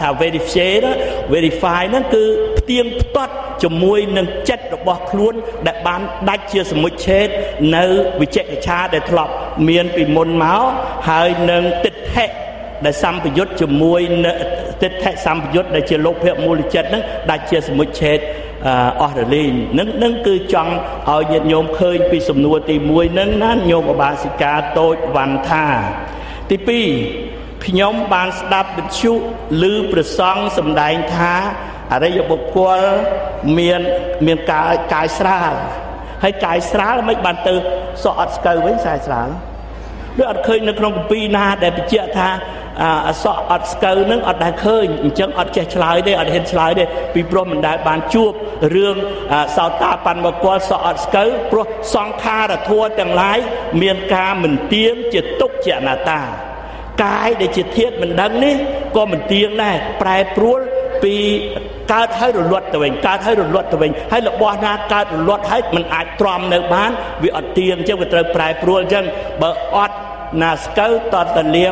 B: verify ហ្នឹងគឺផ្ទៀងផ្ទាត់ជាមួយនឹងចិត្តរបស់ខ្លួនដែលបានដាច់ជាសមុច្ឆេតនៅវិជ្ជកិច្ឆាដែលធ្លាប់មានពីមុនមកហើយនឹងទិដ្ឋិដែលសម្ពយុទ្ធជាមួយទិដ្ឋិសម្ពយុទ្ធដែលជាលោភៈមូលចិត្តហ្នឹងដាច់ជាសមុច្ឆេតអស់រលីងនឹងគឺចង់ឲ្យញាតិញោមឃើញពីសំណួរទី1ហ្នឹងណាញោមឧបាសិកាតូចវណ្ណថាទី2ខ្ញុំបានស្ដាប់វិទ្យុឮព្រះសង្ឃសម្ដែងថាអរិយបុគ្គលមានកាយស្រាលហើយកាយស្រាលមិនបានទៅសក់អត់ស្កើវិញខ្សែស្រាលដូចអត់ឃើញនៅក្នុងគម្ពីរណាដែលបញ្ជាក់ថាអសក់អត់ស្កើនឹងអត់ដែលឃើញអញ្ចឹងអត់ចេះឆ្លើយទេអត់ហ៊ានឆ្លើយទេពីព្រោះមិនដែលបានជួបរឿងសោតាបណ្ឌបុគ្គលសក់អត់ស្កើព្រោះសង្ខារធัวទាំងឡាយមានការមិនទៀងជាទុក្ខជាអនត្តាកាយដែលជាធាតុមិនដឹងនេះក៏មិនទៀងដែរប្រែប្រួលពីកើតហើយរលត់ទៅវិញកើតហើយរលត់ទៅវិញហើយរបស់ណាកើតរលត់ហើយมันអាចទ្រាំនៅបានវាអត់ទៀងអញ្ចឹងវាត្រូវប្រែប្រួលអញ្ចឹងបើអត់ណាស្កើតតលាប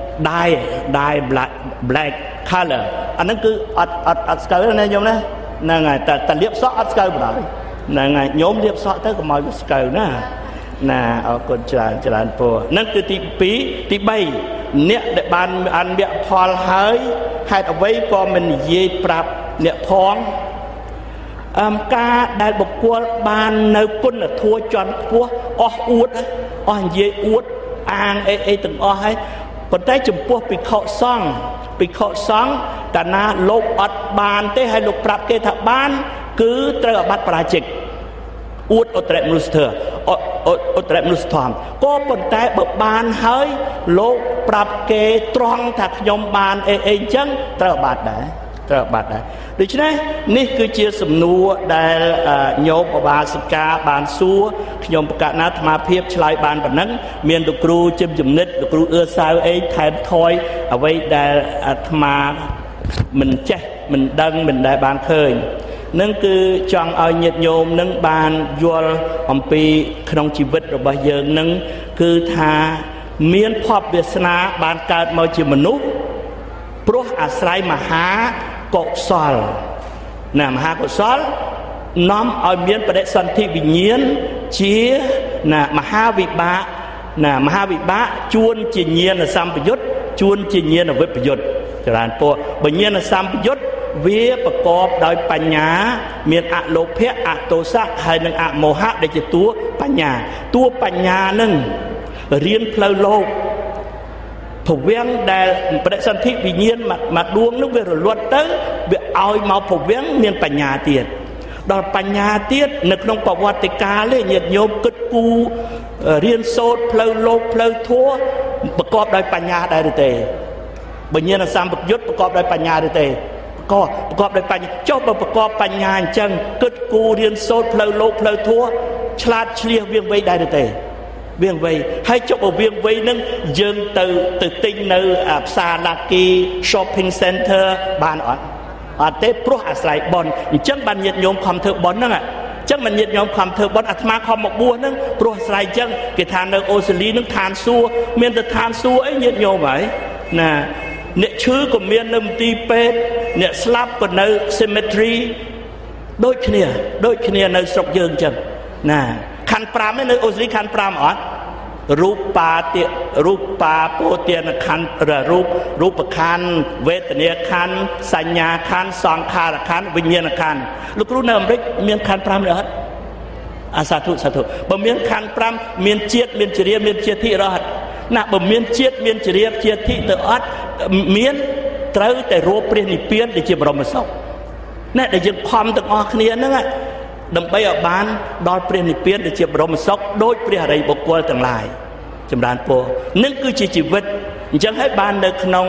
B: dye black color អាហ្នឹងគឺអត់ស្កើណាញោមណាហ្នឹងហើយតែលាបសក់អត់ស្កើបណ្ដោយហ្នឹងហើយញោមលាបសក់ទៅកុំឲ្យវាស្កើណាអរគុណច្រើនពរហ្នឹងគឺទី2ទី3អ្នកដែលបានអនុមផលហើយហេតុអ្វីក៏មិននិយាយប្រាប់អ្នកផងការដែលបុគ្គលបាននៅគុណធម៌ជាន់ខ្ពស់អស់អួតអស់និយាយអួតអាងអីទាំងអស់ហើយប៉ុន្តែចំពោះភិក្ខុសង្ឃកាលណាលោកអត់បានទេហើយលោកប្រាប់គេថាបានគឺត្រូវអាបត្តិបរាជិកអួតឧត្តរមនុស្សធម៌ក៏ប៉ុន្តែបើបានហើយលោកប្រាប់គេត្រង់ថាខ្ញុំបានអីអញ្ចឹងត្រូវអាបត្តិដែរដូច្នេះនេះគឺជាសំណួរដែលញោមឧបាសិកាបានសួរខ្ញុំប្រកាសណាអាត្មាភាពឆ្លើយបានប៉ុណ្ណឹងមានលោកគ្រូចំណិតលោកគ្រូអឺសាវអីថែមថយអ្វីដែលអាត្មាមិនចេះមិនដឹងមិនដែលបានឃើញនឹងគឺចង់ឲ្យញាតិញោមនឹងបានយល់អំពីក្នុងជីវិតរបស់យើងនឹងគឺថាមានភពវាសនាបានកើតមកជាមនុស្សព្រោះអាស្រ័យមហាកុសលមហាកុសលនាំឲ្យមានបដិសន្ធិវិញ្ញាណជាមហាវិបាកជួនជាញាណសម្ពយុត្តជួនជាញាណវិបយុត្តច្រើនពោបើញាណសម្ពយុត្តវាប្រកបដោយបញ្ញាមានអលោភៈអទោសៈហើយនិងអមោហៈដែលជាតួបញ្ញានឹងរៀនផ្លូវលោកភវាំងដែលបដិសន្ធិវិញ្ញាណមកដួងនោះវារលត់ទៅវាឲ្យមកភវាំងមានបញ្ញាទៀតដល់បញ្ញាទៀតនៅក្នុងប្រវត្តិកាលនេះញាតិញោមគិតគូររៀនសូត្រផ្លូវលោកផ្លូវធម៌ប្រកបដោយបញ្ញាដែរឬទេបើញាណសម្ពយុត្តប្រកបដោយបញ្ញាឬទេប្រកបដោយបញ្ញាចុះបើប្រកបបញ្ញាអញ្ចឹងគិតគូររៀនសូត្រផ្លូវលោកផ្លូវធម៌ឆ្លាតឆ្លៀសវាងវៃដែរឬទេវាងវៃហើយចុះបើវាងវៃនឹងយើងទៅទិញនៅផ្សារ Lucky Shopping Center បានអត់ទេព្រោះអាស្រ័យបុណ្យអញ្ចឹងបានញាតិញោមខំធ្វើបុណ្យហ្នឹងអញ្ចឹងមិនញាតិញោមខំធ្វើបុណ្យអាត្មាខំមកបួសហ្នឹងព្រោះអាស្រ័យអញ្ចឹងគេថានៅអូស្ត្រាលីហ្នឹងឋានសួគ៌មានតែឋានសួគ៌អីញាតិញោមហើយអ្នកឈឺក៏មាននៅមន្ទីរពេទ្យអ្នកស្លាប់ក៏នៅ cemetery ដូចគ្នានៅស្រុកយើងអញ្ចឹងខណ្ឌ5ឯនៅអូស្ត្រាលីខណ្ឌ5អត់រូបាពោទានខណ្ឌរូបខណ្ឌវេទនាខណ្ឌសញ្ញាខណ្ឌសង្ខារខណ្ឌវិញ្ញាណខណ្ឌលោកគ្រូនៅអាមេរិកមានខណ្ឌ5ឬអត់សាធុបើមានខណ្ឌ5មានជាតិមានជ្រាមានជាធិរហត់បើមានជាតិមានជ្រាជាធិទៅអត់មានត្រូវតែរកព្រះនិព្វានដែលជាបរមសុខដែលយើងខំទាំងអស់គ្នាហ្នឹងដើម្បីឲ្យបានដល់ព្រះនិព្វានដែលជាបរមសុខដោយព្រះអរិយបុគ្គលទាំងឡាយចម្រើនពរនឹងគឺជាជីវិតអញ្ចឹងហើយបាននៅក្នុង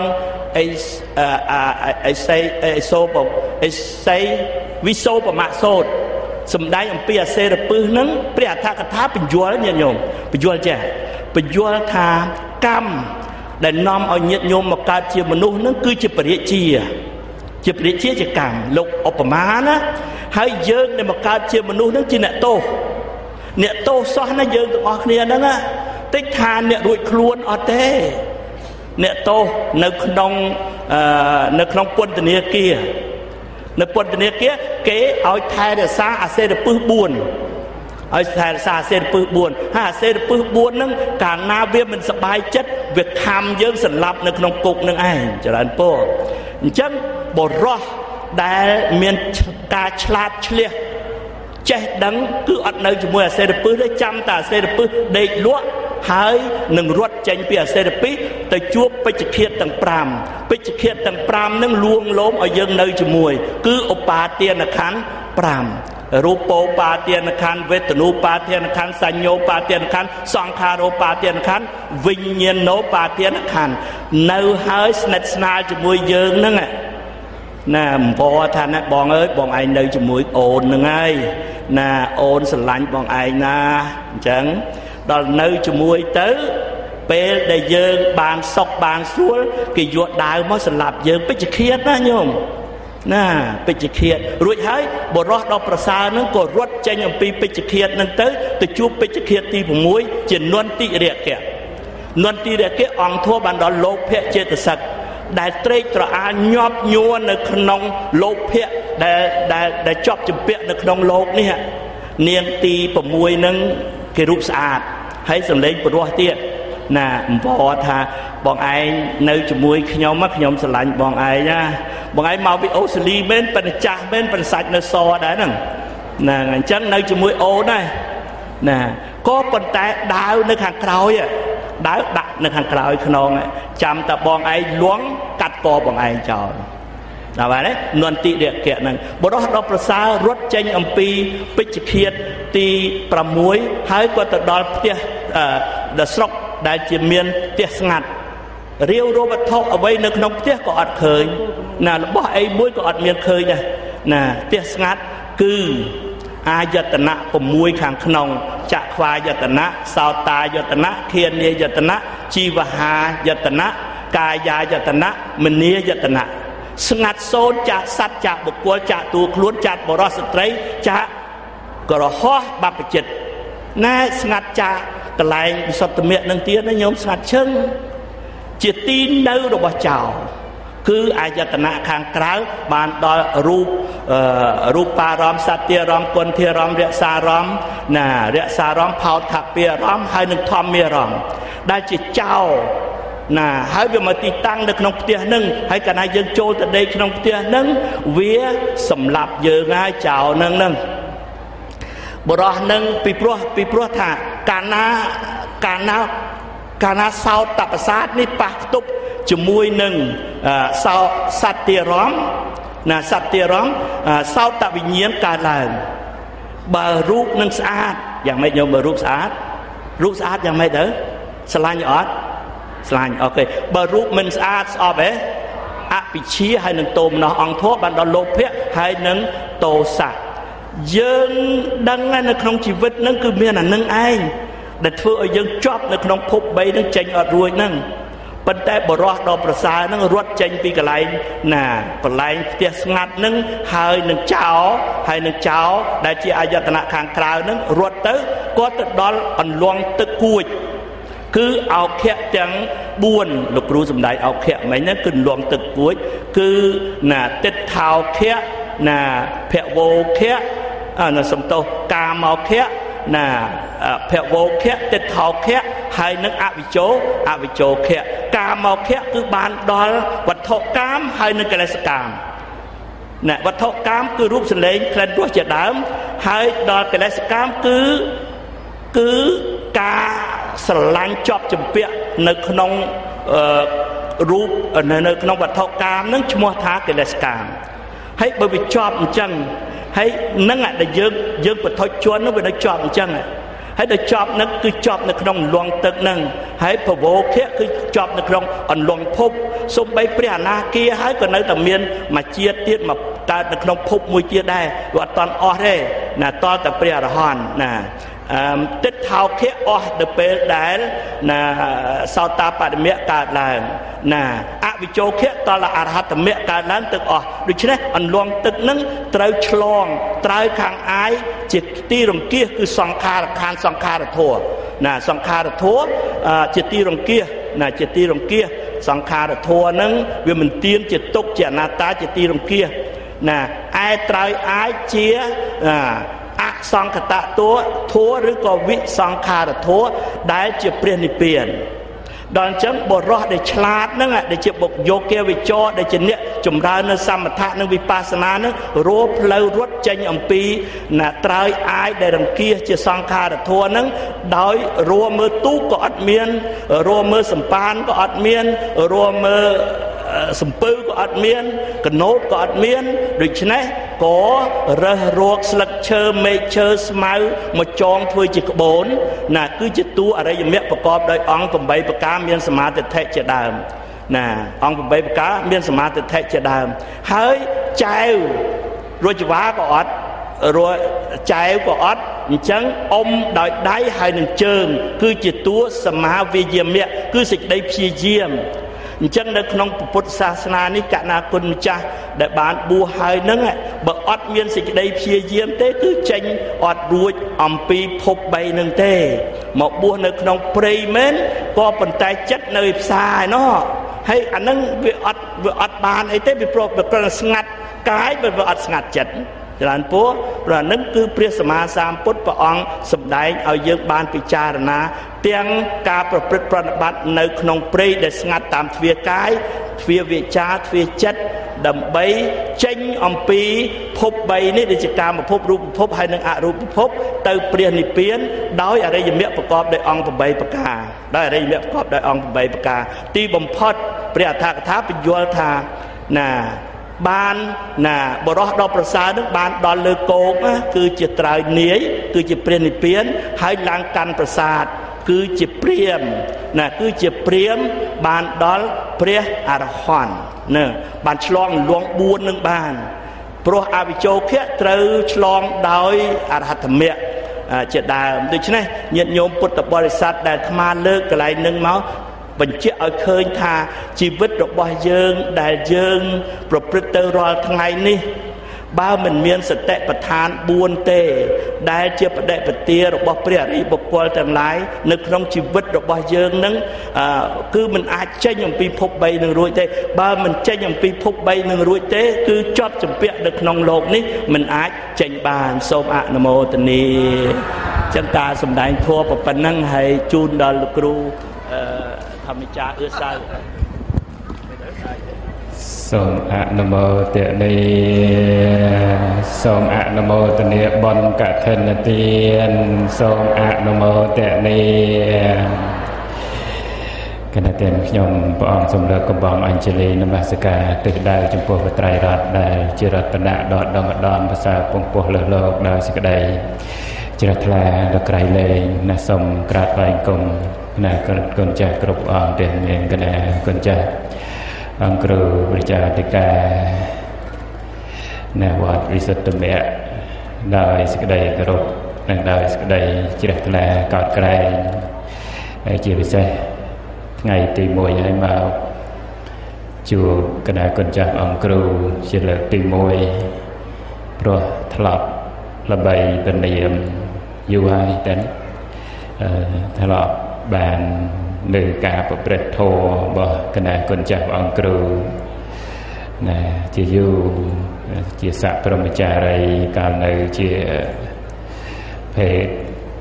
B: ai say vi sô bả mạ sốt sầm đai ông pia xe đập pư nâng pria thà cắt thápเป็นยัวแล้วเนี่ยโยมเป็นยัวจ้ะเป็นยัวทากรรมដែលនាំឲ្យញាតិញោមមកកើតជាមនុស្សនឹងគឺជាបរិជាបរិជាជាកម្មលោកឧបមាណាហើយយើងដែលមកកើតជាមនុស្សនឹងជាអ្នកទោសសោះណាយើងទាំងអស់គ្នាហ្នឹងតិចថាអ្នករួចខ្លួនអត់ទេអ្នកទោសនៅក្នុងពន្ធនាគារនៅពន្ធនាគារគេឲ្យថែរក្សាអាសេរពឹស4ឲ្យថែរក្សាអាសេរពឹស4ហើយអាសេរពឹស4ហ្នឹងកាលណាវាមិនសប្បាយចិត្តវាខំយើងសម្លាប់នៅក្នុងគុកនឹងឯងច្រើនពរអញ្ចឹងបរោះដែលមានការឆ្លាតឆ្លៀសចេះដឹងគឺអត់នៅជាមួយអាសេរពឹសទេចាំតែអាសេរពឹសដេកលក់ហើយនឹងរត់ចេញពីអាសេរពឹសទៅជួបពេជ្ជឃាតទាំង5ពេជ្ជឃាតទាំង5នឹងលួងលោមឲ្យយើងនៅជាមួយគឺឧបាទានខណ្ឌ5រូបោបាទានខណ្ឌវេទនូបាទានខណ្ឌសញ្ញោបាទានខណ្ឌសង្ខារោបាទានខណ្ឌវិញ្ញាណោបាទានខណ្ឌនៅហើយស្និទ្ធស្នាលជាមួយយើងហ្នឹងណាអំពរថាណាបងអើយបងឯងនៅជាមួយអូនហ្នឹងហើយណាអូនស្រឡាញ់បងឯងណាអញ្ចឹងដល់នៅជាមួយទៅពេលដែលយើងបានសុខបានស្រួលគេយកដាវមកសម្លាប់យើងពេជ្ជឃាតណាញោមណាពេជ្ជឃាតរួចហើយបរោះដល់ប្រសើរហ្នឹងក៏រត់ចេញអំពីពេជ្ជឃាតហ្នឹងទៅជួបពេជ្ជឃាតទី6ជានន្តិរគៈអង្គធัวបានដល់លោភៈចេតសិកដែលត្រេកត្រអាលញាប់ញ័រនៅក្នុងលោភៈដែលជាប់ជំពាក់នៅក្នុងលោកនេះនាងទី6ហ្នឹងគេរូបស្អាតហើយសម្លេងព្រោះទៀតណាអំពរថាបងឯងនៅជាមួយខ្ញុំស្រឡាញ់បងឯងណាបងឯងមកពីអូស្ត្រាលីមែនប៉ុន្តែចាស់មែនប៉ុន្តែសាច់នៅសដែរហ្នឹងណាអញ្ចឹងនៅជាមួយអូនដែរណាក៏ប៉ុន្តែដាវនៅខាងក្រោយដាវដាក់នៅខាងក្រោយខ្នងចាំតែបងឯងលួងកាត់កបងឯងចោលដល់ហើយនន្តិរគៈហ្នឹងបរោះដល់ប្រសើររត់ចេញអំពីពេជ្ជឃាតទី6ហើយក៏ទៅដល់ផ្ទះដល់ស្រុកដែលជាមានផ្ទះស្ងាត់រាវរវត្ថុអ្វីនៅក្នុងផ្ទះក៏អត់ឃើញណារបស់អីមួយក៏អត់មានឃើញដែរណាផ្ទះស្ងាត់គឺអាយតនៈ6ខាងក្នុងចក្ខាយតនៈសោតាយតនៈឃានាយតនៈជីវហាយតនៈកាយាយតនៈមនីយតនៈស្ងាត់សូន្យចាក់សត្វចាក់បុគ្គលចាក់តួខ្លួនចាក់បរិសុទ្ធស្ត្រីចាក់ក្រហោះបព្វជិតណែស្ងាត់ចាក់កន្លែងវិសុទ្ធមគ្គនឹងទៀតណាញោមស្ងាត់ឈឹងជាទីនៅរបស់ចោរគឺអាយតនៈខាងក្រៅបានដល់រូបារម្មណ៍សត្យារម្មណ៍គុណធារម្មណ៍រក្សារម្មណ៍ណារក្សារម្មណ៍ផោតខពារម្មណ៍ហើយនឹងធម្មារម្មណ៍ដែលជាចោរណាហើយវាមកទីតាំងនៅក្នុងផ្ទះហ្នឹងហើយកាលណាយើងចូលទៅដេកក្នុងផ្ទះហ្នឹងវាសម្លាប់យើងហើយចោរហ្នឹងបរោះហ្នឹងពីព្រោះថាកាលណាសោតបសាទនេះប៉ះផ្ទុកជាមួយនឹងសត្យារម្មណ៍ណាសត្យារម្មណ៍សោតវិញ្ញាណកើតឡើងបើរូបនឹងស្អាតយ៉ាងម៉េចញោមបើរូបស្អាតយ៉ាងម៉េចទៅស្រឡាញ់អត់ស្រឡាញ់អូខេបើរូបមិនស្អាតស្អប់អពិជ្ជាហើយនឹងទោមនោះអង្គធម៌បានដល់លោភៈហើយនឹងទោសៈយើងដឹងនៅក្នុងជីវិតហ្នឹងគឺមានអានឹងឯងដែលធ្វើឲ្យយើងជាប់នៅក្នុងភព3ហ្នឹងចេញអត់រួចហ្នឹងប៉ុន្តែបរោះដល់ប្រសើរហ្នឹងរត់ចេញពីកន្លែងណាកន្លែងផ្ទះស្ងាត់ហ្នឹងហើយនឹងចោលដែលជាអាយតនៈខាងក្រៅហ្នឹងរត់ទៅគាត់ទៅដល់អន្លង់ទឹកគួចគឺអោខៈទាំង4លោកគ្រូសម្ដែងអោខៈមិញហ្នឹងគឺអន្លង់ទឹកគួចគឺណាទិដ្ឋោខៈណាភវោខៈណាសំទោសកាមោខៈណាភវោខៈទិដ្ឋោខៈហើយនឹងអវិជ្ជោខៈកាមោខៈគឺបានដល់វត្ថុកាមហើយនឹងកិលេសកាមណាវត្ថុកាមគឺរូបសលេងក្លិនរសជាដើមហើយដល់កិលេសកាមគឺការស្រឡាញ់ជាប់ជំពាក់នៅក្នុងរូបនៅក្នុងវត្ថុកាមនឹងឈ្មោះថាកិលេសកាមហើយបើវាជាប់អញ្ចឹងហើយនឹងដែលយើងបថុជជន់នោះវានៅជាប់អញ្ចឹងហើយដល់ចប់នឹងគឺចប់នៅក្នុងលងទឹកនឹងហើយប្រវោខៈគឺចប់នៅក្នុងអន្លង់ភពសូម្បីព្រះអនាគាហើយក៏នៅតែមានមួយជាតិទៀតមកកើតនៅក្នុងភពមួយទៀតដែរវាអត់តន់អស់ទេណាតលតែព្រះអរហន្តណាទឹកថោខៈអស់ទៅពេលដែលណាសោតាបត្តមៈកើតឡើងណាអវិជោខៈតលអរហត្តមៈកើតឡើងទឹកអស់ដូច្នេះអន្លង់ទឹកនឹងត្រូវឆ្លងត្រូវខាងអាយជាទីរង្គៀសគឺសង្ខារខានសង្ខារធัวណាសង្ខារធัวជាទីរង្គៀសណាជាទីរង្គៀសសង្ខារធัวនឹងវាមិនទៀងជាទុកជាអនត្តាជាទីរង្គៀសណាឯត្រូវអាចជាអសង្ខតធัวឬក៏វិសង្ខារធัวដែលជាព្រះនិព្វានដល់អញ្ចឹងបរោះដែលឆ្លាតហ្នឹងដែលជាបុកយោគវិចរដែលជាអ្នកចម្រើននៅសមថៈនិងវិបស្សនាហ្នឹងរកផ្លូវរត់ចេញអំពីណាត្រើយអាយដែលរង្គៀសជាសង្ខារធัวហ្នឹងដោយរមើលទូកក៏អត់មានរមើលសម្ប៉ានក៏អត់មានរមើលសំពៅក៏អត់មានកណូតក៏អត់មានដូច្នេះក៏រើសរកស្លឹកឈើមែកឈើស្មៅមកចងធ្វើជាក្បូនណាគឺជាតួអរិយមគ្គប្រកបដោយអង្គ8ប្រការមានសមាទិដ្ឋិជាដើមណាអង្គ8ប្រការមានសមាទិដ្ឋិជាដើមហើយចែវរួចវាក៏អត់ចែវក៏អត់អញ្ចឹងអុំដោយដៃហើយនឹងជើងគឺជាតួសមាវិយាមៈគឺសេចក្តីព្យាយាមអញ្ចឹងនៅក្នុងពុទ្ធសាសនានេះកណាគុណម្ចាស់ដែលបានបួសហើយនឹងបើអត់មានសេចក្តីព្យាយាមទេគឺចេញអត់រួចអំពីភព3នឹងទេមកបួសនៅក្នុងព្រៃមែនក៏ប៉ុន្តែចិត្តនៅផ្សារឯណោះហើយអានឹងវាអត់បានអីទេវាប្រព្រឹត្តស្ងាត់កាយវាអត់ស្ងាត់ចិត្តច្រើនពោះព្រោះហ្នឹងគឺព្រះសម្មាសម្ពុទ្ធព្រះអង្គសម្ដែងឲ្យយើងបានពិចារណាទាំងការប្រព្រឹត្តប្រតិបត្តិនៅក្នុងព្រៃដែលស្ងាត់តាមទ្វារកាយទ្វារវាចាទ្វារចិត្តដើម្បីចេញអំពីភព3នេះដែលជាកាមភពរូបភពហើយនិងអរូបភពទៅព្រះនិព្វានដោយអរិយមគ្គប្រកបដោយអង្គ8ប្រការដោយអរិយមគ្គប្រកបដោយអង្គ8ប្រការទីបំផុតព្រះអដ្ឋកថាបញ្យល់ថាណាបានណាបរោះដល់ប្រសើរនឹងបានដល់លើគោកគឺជាត្រើយនាយគឺជាព្រះនិព្វានហើយឡើងកាន់ប្រាសាទគឺជាព្រាហ្មណ៍ណាគឺជាព្រាហ្មណ៍បានដល់ព្រះអរហន្តណាបានឆ្លងលង4នឹងបានព្រោះអវិជោខៈត្រូវឆ្លងដោយអរហត្តមគ្គជាដើមដូច្នេះញាតិញោមពុទ្ធបរិស័ទដែលអាត្មាលើកកន្លែងនឹងមកបញ្ជាក់ឲ្យឃើញថាជីវិតរបស់យើងដែលយើងប្រព្រឹត្តទៅរាល់ថ្ងៃនេះបើមិនមានសតិប្បដ្ឋាន4ទេដែលជាបដិបទារបស់ព្រះអរិយបុគ្គលទាំងឡាយនៅក្នុងជីវិតរបស់យើងនឹងគឺមិនអាចចេញអំពីភព3នឹងរួចទេបើមិនចេញអំពីភព3នឹងរួចទេគឺជាប់ចម្ពាក់នៅក្នុងโลกនេះមិនអាចចេញបានសូមអនុមោទនាចឹងការសម្ដែងធម៌ប៉ុណ្ណឹងហើយជូនដល់លោកគ្រូធម្មចាអឺសៅ
C: សូមអនុមោទនាសូមអនុមោទនាបុណ្យកឋិនទានសូមអនុមោទនាគណៈទានខ្ញុំព្រះអង្គសូមលើកកំបងអញ្ជលីនមស្ការទិសដៅចំពោះព្រះត្រៃរតន៍ដែលជារតនៈដកដងឧត្តមភាសាពងពោះលើលោកដោយសេចក្តីជ្រះថ្លាដល់ក្រៃលែងណាសូមក្រាបថ្វាយគុំណាគុណចាស់គ្រប់អង្គទាំងមានគណៈគុណចាស់អង្គគ្រូវិជ្ជាធិការនៅវត្តវិសុទ្ធមគ្គដោយសេចក្តីគោរពនិងដោយសេចក្តីជ្រះថ្លាកោតក្រែងហើយជាពិសេសថ្ងៃទី1ហើយមកជួបគណៈគុណចាស់អង្គគ្រូជាលើកទី1ព្រោះធ្លាប់ល្បីពនាមយូរហើយតែធ្លាប់បានលើការប្រព្រឹត្តធម៌របស់គណៈគុណចាស់អង្គគ្រូណាជាយូរជាស័ក្តិព្រមចារីកាលនៅជាភេទ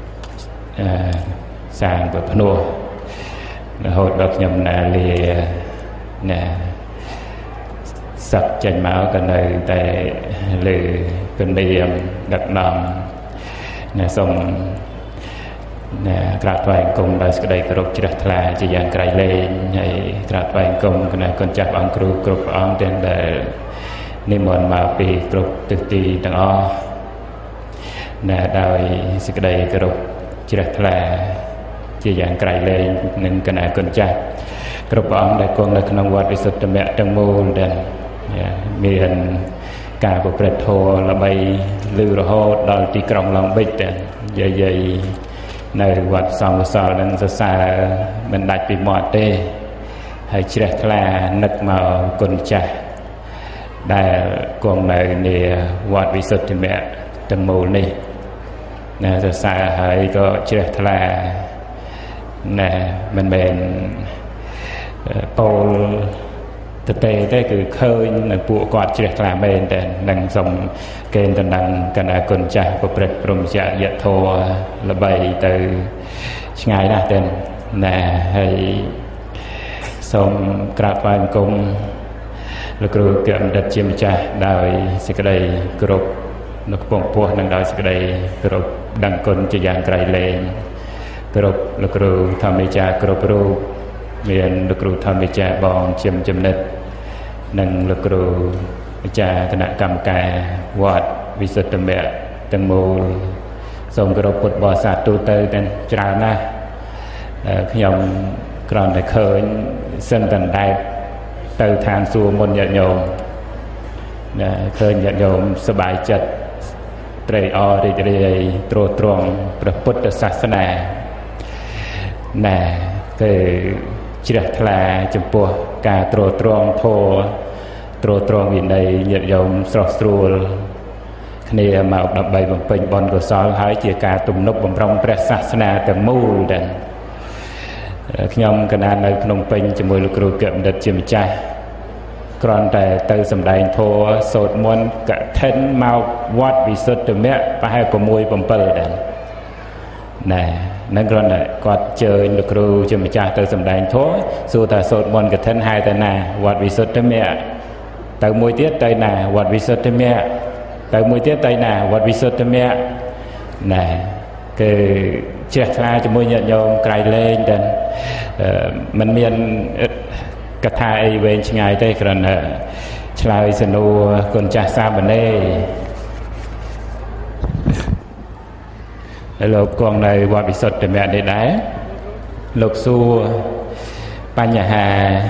C: សាងប្រភ្នោះរហូតដល់ខ្ញុំណាលាណាសឹកចេញមកក៏នៅតែលើពនាមដឹកនាំណាសូមក្រាបថ្វាយអង្គមដោយសេចក្តីគោរពជ្រះថ្លាជាយ៉ាងក្រៃលែងហើយក្រាបថ្វាយអង្គមគណៈគុណចាស់អង្គគ្រូគ្រប់ព្រះអង្គទាំងដែលនិមន្តមកពីគ្រប់ទិសទីទាំងអស់ដែលដោយសេចក្តីគោរពជ្រះថ្លាជាយ៉ាងក្រៃលែងនឹងគណៈគុណចាស់គ្រប់ព្រះអង្គដែលគង់នៅក្នុងវត្តវិសុទ្ធមគ្គទាំងមូលដែលមានការប្រព្រឹត្តធម៌ល្បីលឺរហូតដល់ទីក្រុងឡុងបិចដែលយាយនៅវត្តសង្ឃកុសលនឹងសរសើរមិនដាច់ពីមាត់ទេហើយជ្រះថ្លានឹកមកគុណចាស់ដែលគង់នៅនាវត្តវិសុទ្ធមគ្គទាំងមូលនេះណាសរសើរហើយក៏ជ្រះថ្លាណាមិនមែនពោលទេគឺឃើញនៅពួកគាត់ជ្រះថ្លាមែនតែនឹងសូមកេណ្ឌតំណែងគណៈគុណចាស់ប្រព្រឹត្តព្រមចរិយធម៌ល្បីទៅឆ្ងាយណាស់តែណាហើយសូមក្រាបថ្វាយបង្គំលោកគ្រូគណៈបណ្ឌិតជាម្ចាស់ដោយសេចក្តីគោរពនៅខ្ពង់ខ្ពស់និងដោយសេចក្តីគោរពដឹងគុណជាយ៉ាងក្រៃលែងគោរពលោកគ្រូធម្មចារ្យគ្រប់រូបមានលោកគ្រូធម្មចារ្យបងជាចំណិតនិងលោកគ្រូអាចារ្យគណៈកម្មការវត្តវិសុទ្ធមគ្គទាំងមូលសូមគោរពពុទ្ធបរិស័ទទូទៅទាំងច្រើនណាស់ខ្ញុំគ្រាន់តែឃើញសិនតណ្ដែតទៅឋានសួគ៌មុនញាតិញោមឃើញញាតិញោមសប្បាយចិត្តត្រេកអររីករាយទ្រទ្រង់ព្រះពុទ្ធសាសនាណាគឺជ្រះថ្លាចំពោះការទ្រទ្រង់ធម៌ទ្រទ្រង់វិន័យញាតិញោមស្រស់ស្រួលគ្នាមកដើម្បីបំពេញបុណ្យកុសលហើយជាការទំនុកបំរុងព្រះសាសនាទាំងមូលដែរខ្ញុំកណ្ដាលនៅភ្នំពេញជាមួយលោកគ្រូគណៈបណ្ឌិតជាម្ចាស់គ្រាន់តែទៅសម្ដែងធម៌សូត្រមន្តកឋិនមកវត្តវិសុទ្ធមគ្គប្រហែល 6-7 ដែរណែនឹងគ្រាន់តែគាត់ជើញលោកគ្រូជាម្ចាស់ទៅសម្ដែងធម៌សួរថាសូត្រមន្តកឋិនហៅទៅណាវត្តវិសុទ្ធមគ្គទៅមួយទៀតទៅណាវត្តវិសុទ្ធមគ្គទៅមួយទៀតទៅណាវត្តវិសុទ្ធមគ្គណែគឺជ្រះថ្លាជាមួយញាតិញោមក្រៃលែងដែរមិនមានកថាអីវែងឆ្ងាយទេគ្រាន់តែឆ្លើយសំណួរគុណចាស់សាមណេរហើយលោកគង់នៅវត្តវិសុទ្ធមគ្គនេះដែរលោកសួរបញ្ហា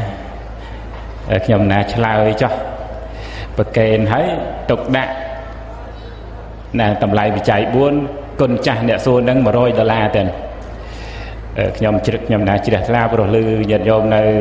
C: ខ្ញុំណាឆ្លើយចោះប្រកេនហើយទុកដាក់ណាតម្លៃវិច័យ4គុណចាស់អ្នកសួរនឹង$100ទៅខ្ញុំណាជ្រះថ្លាព្រោះឮញាតិញោមនៅ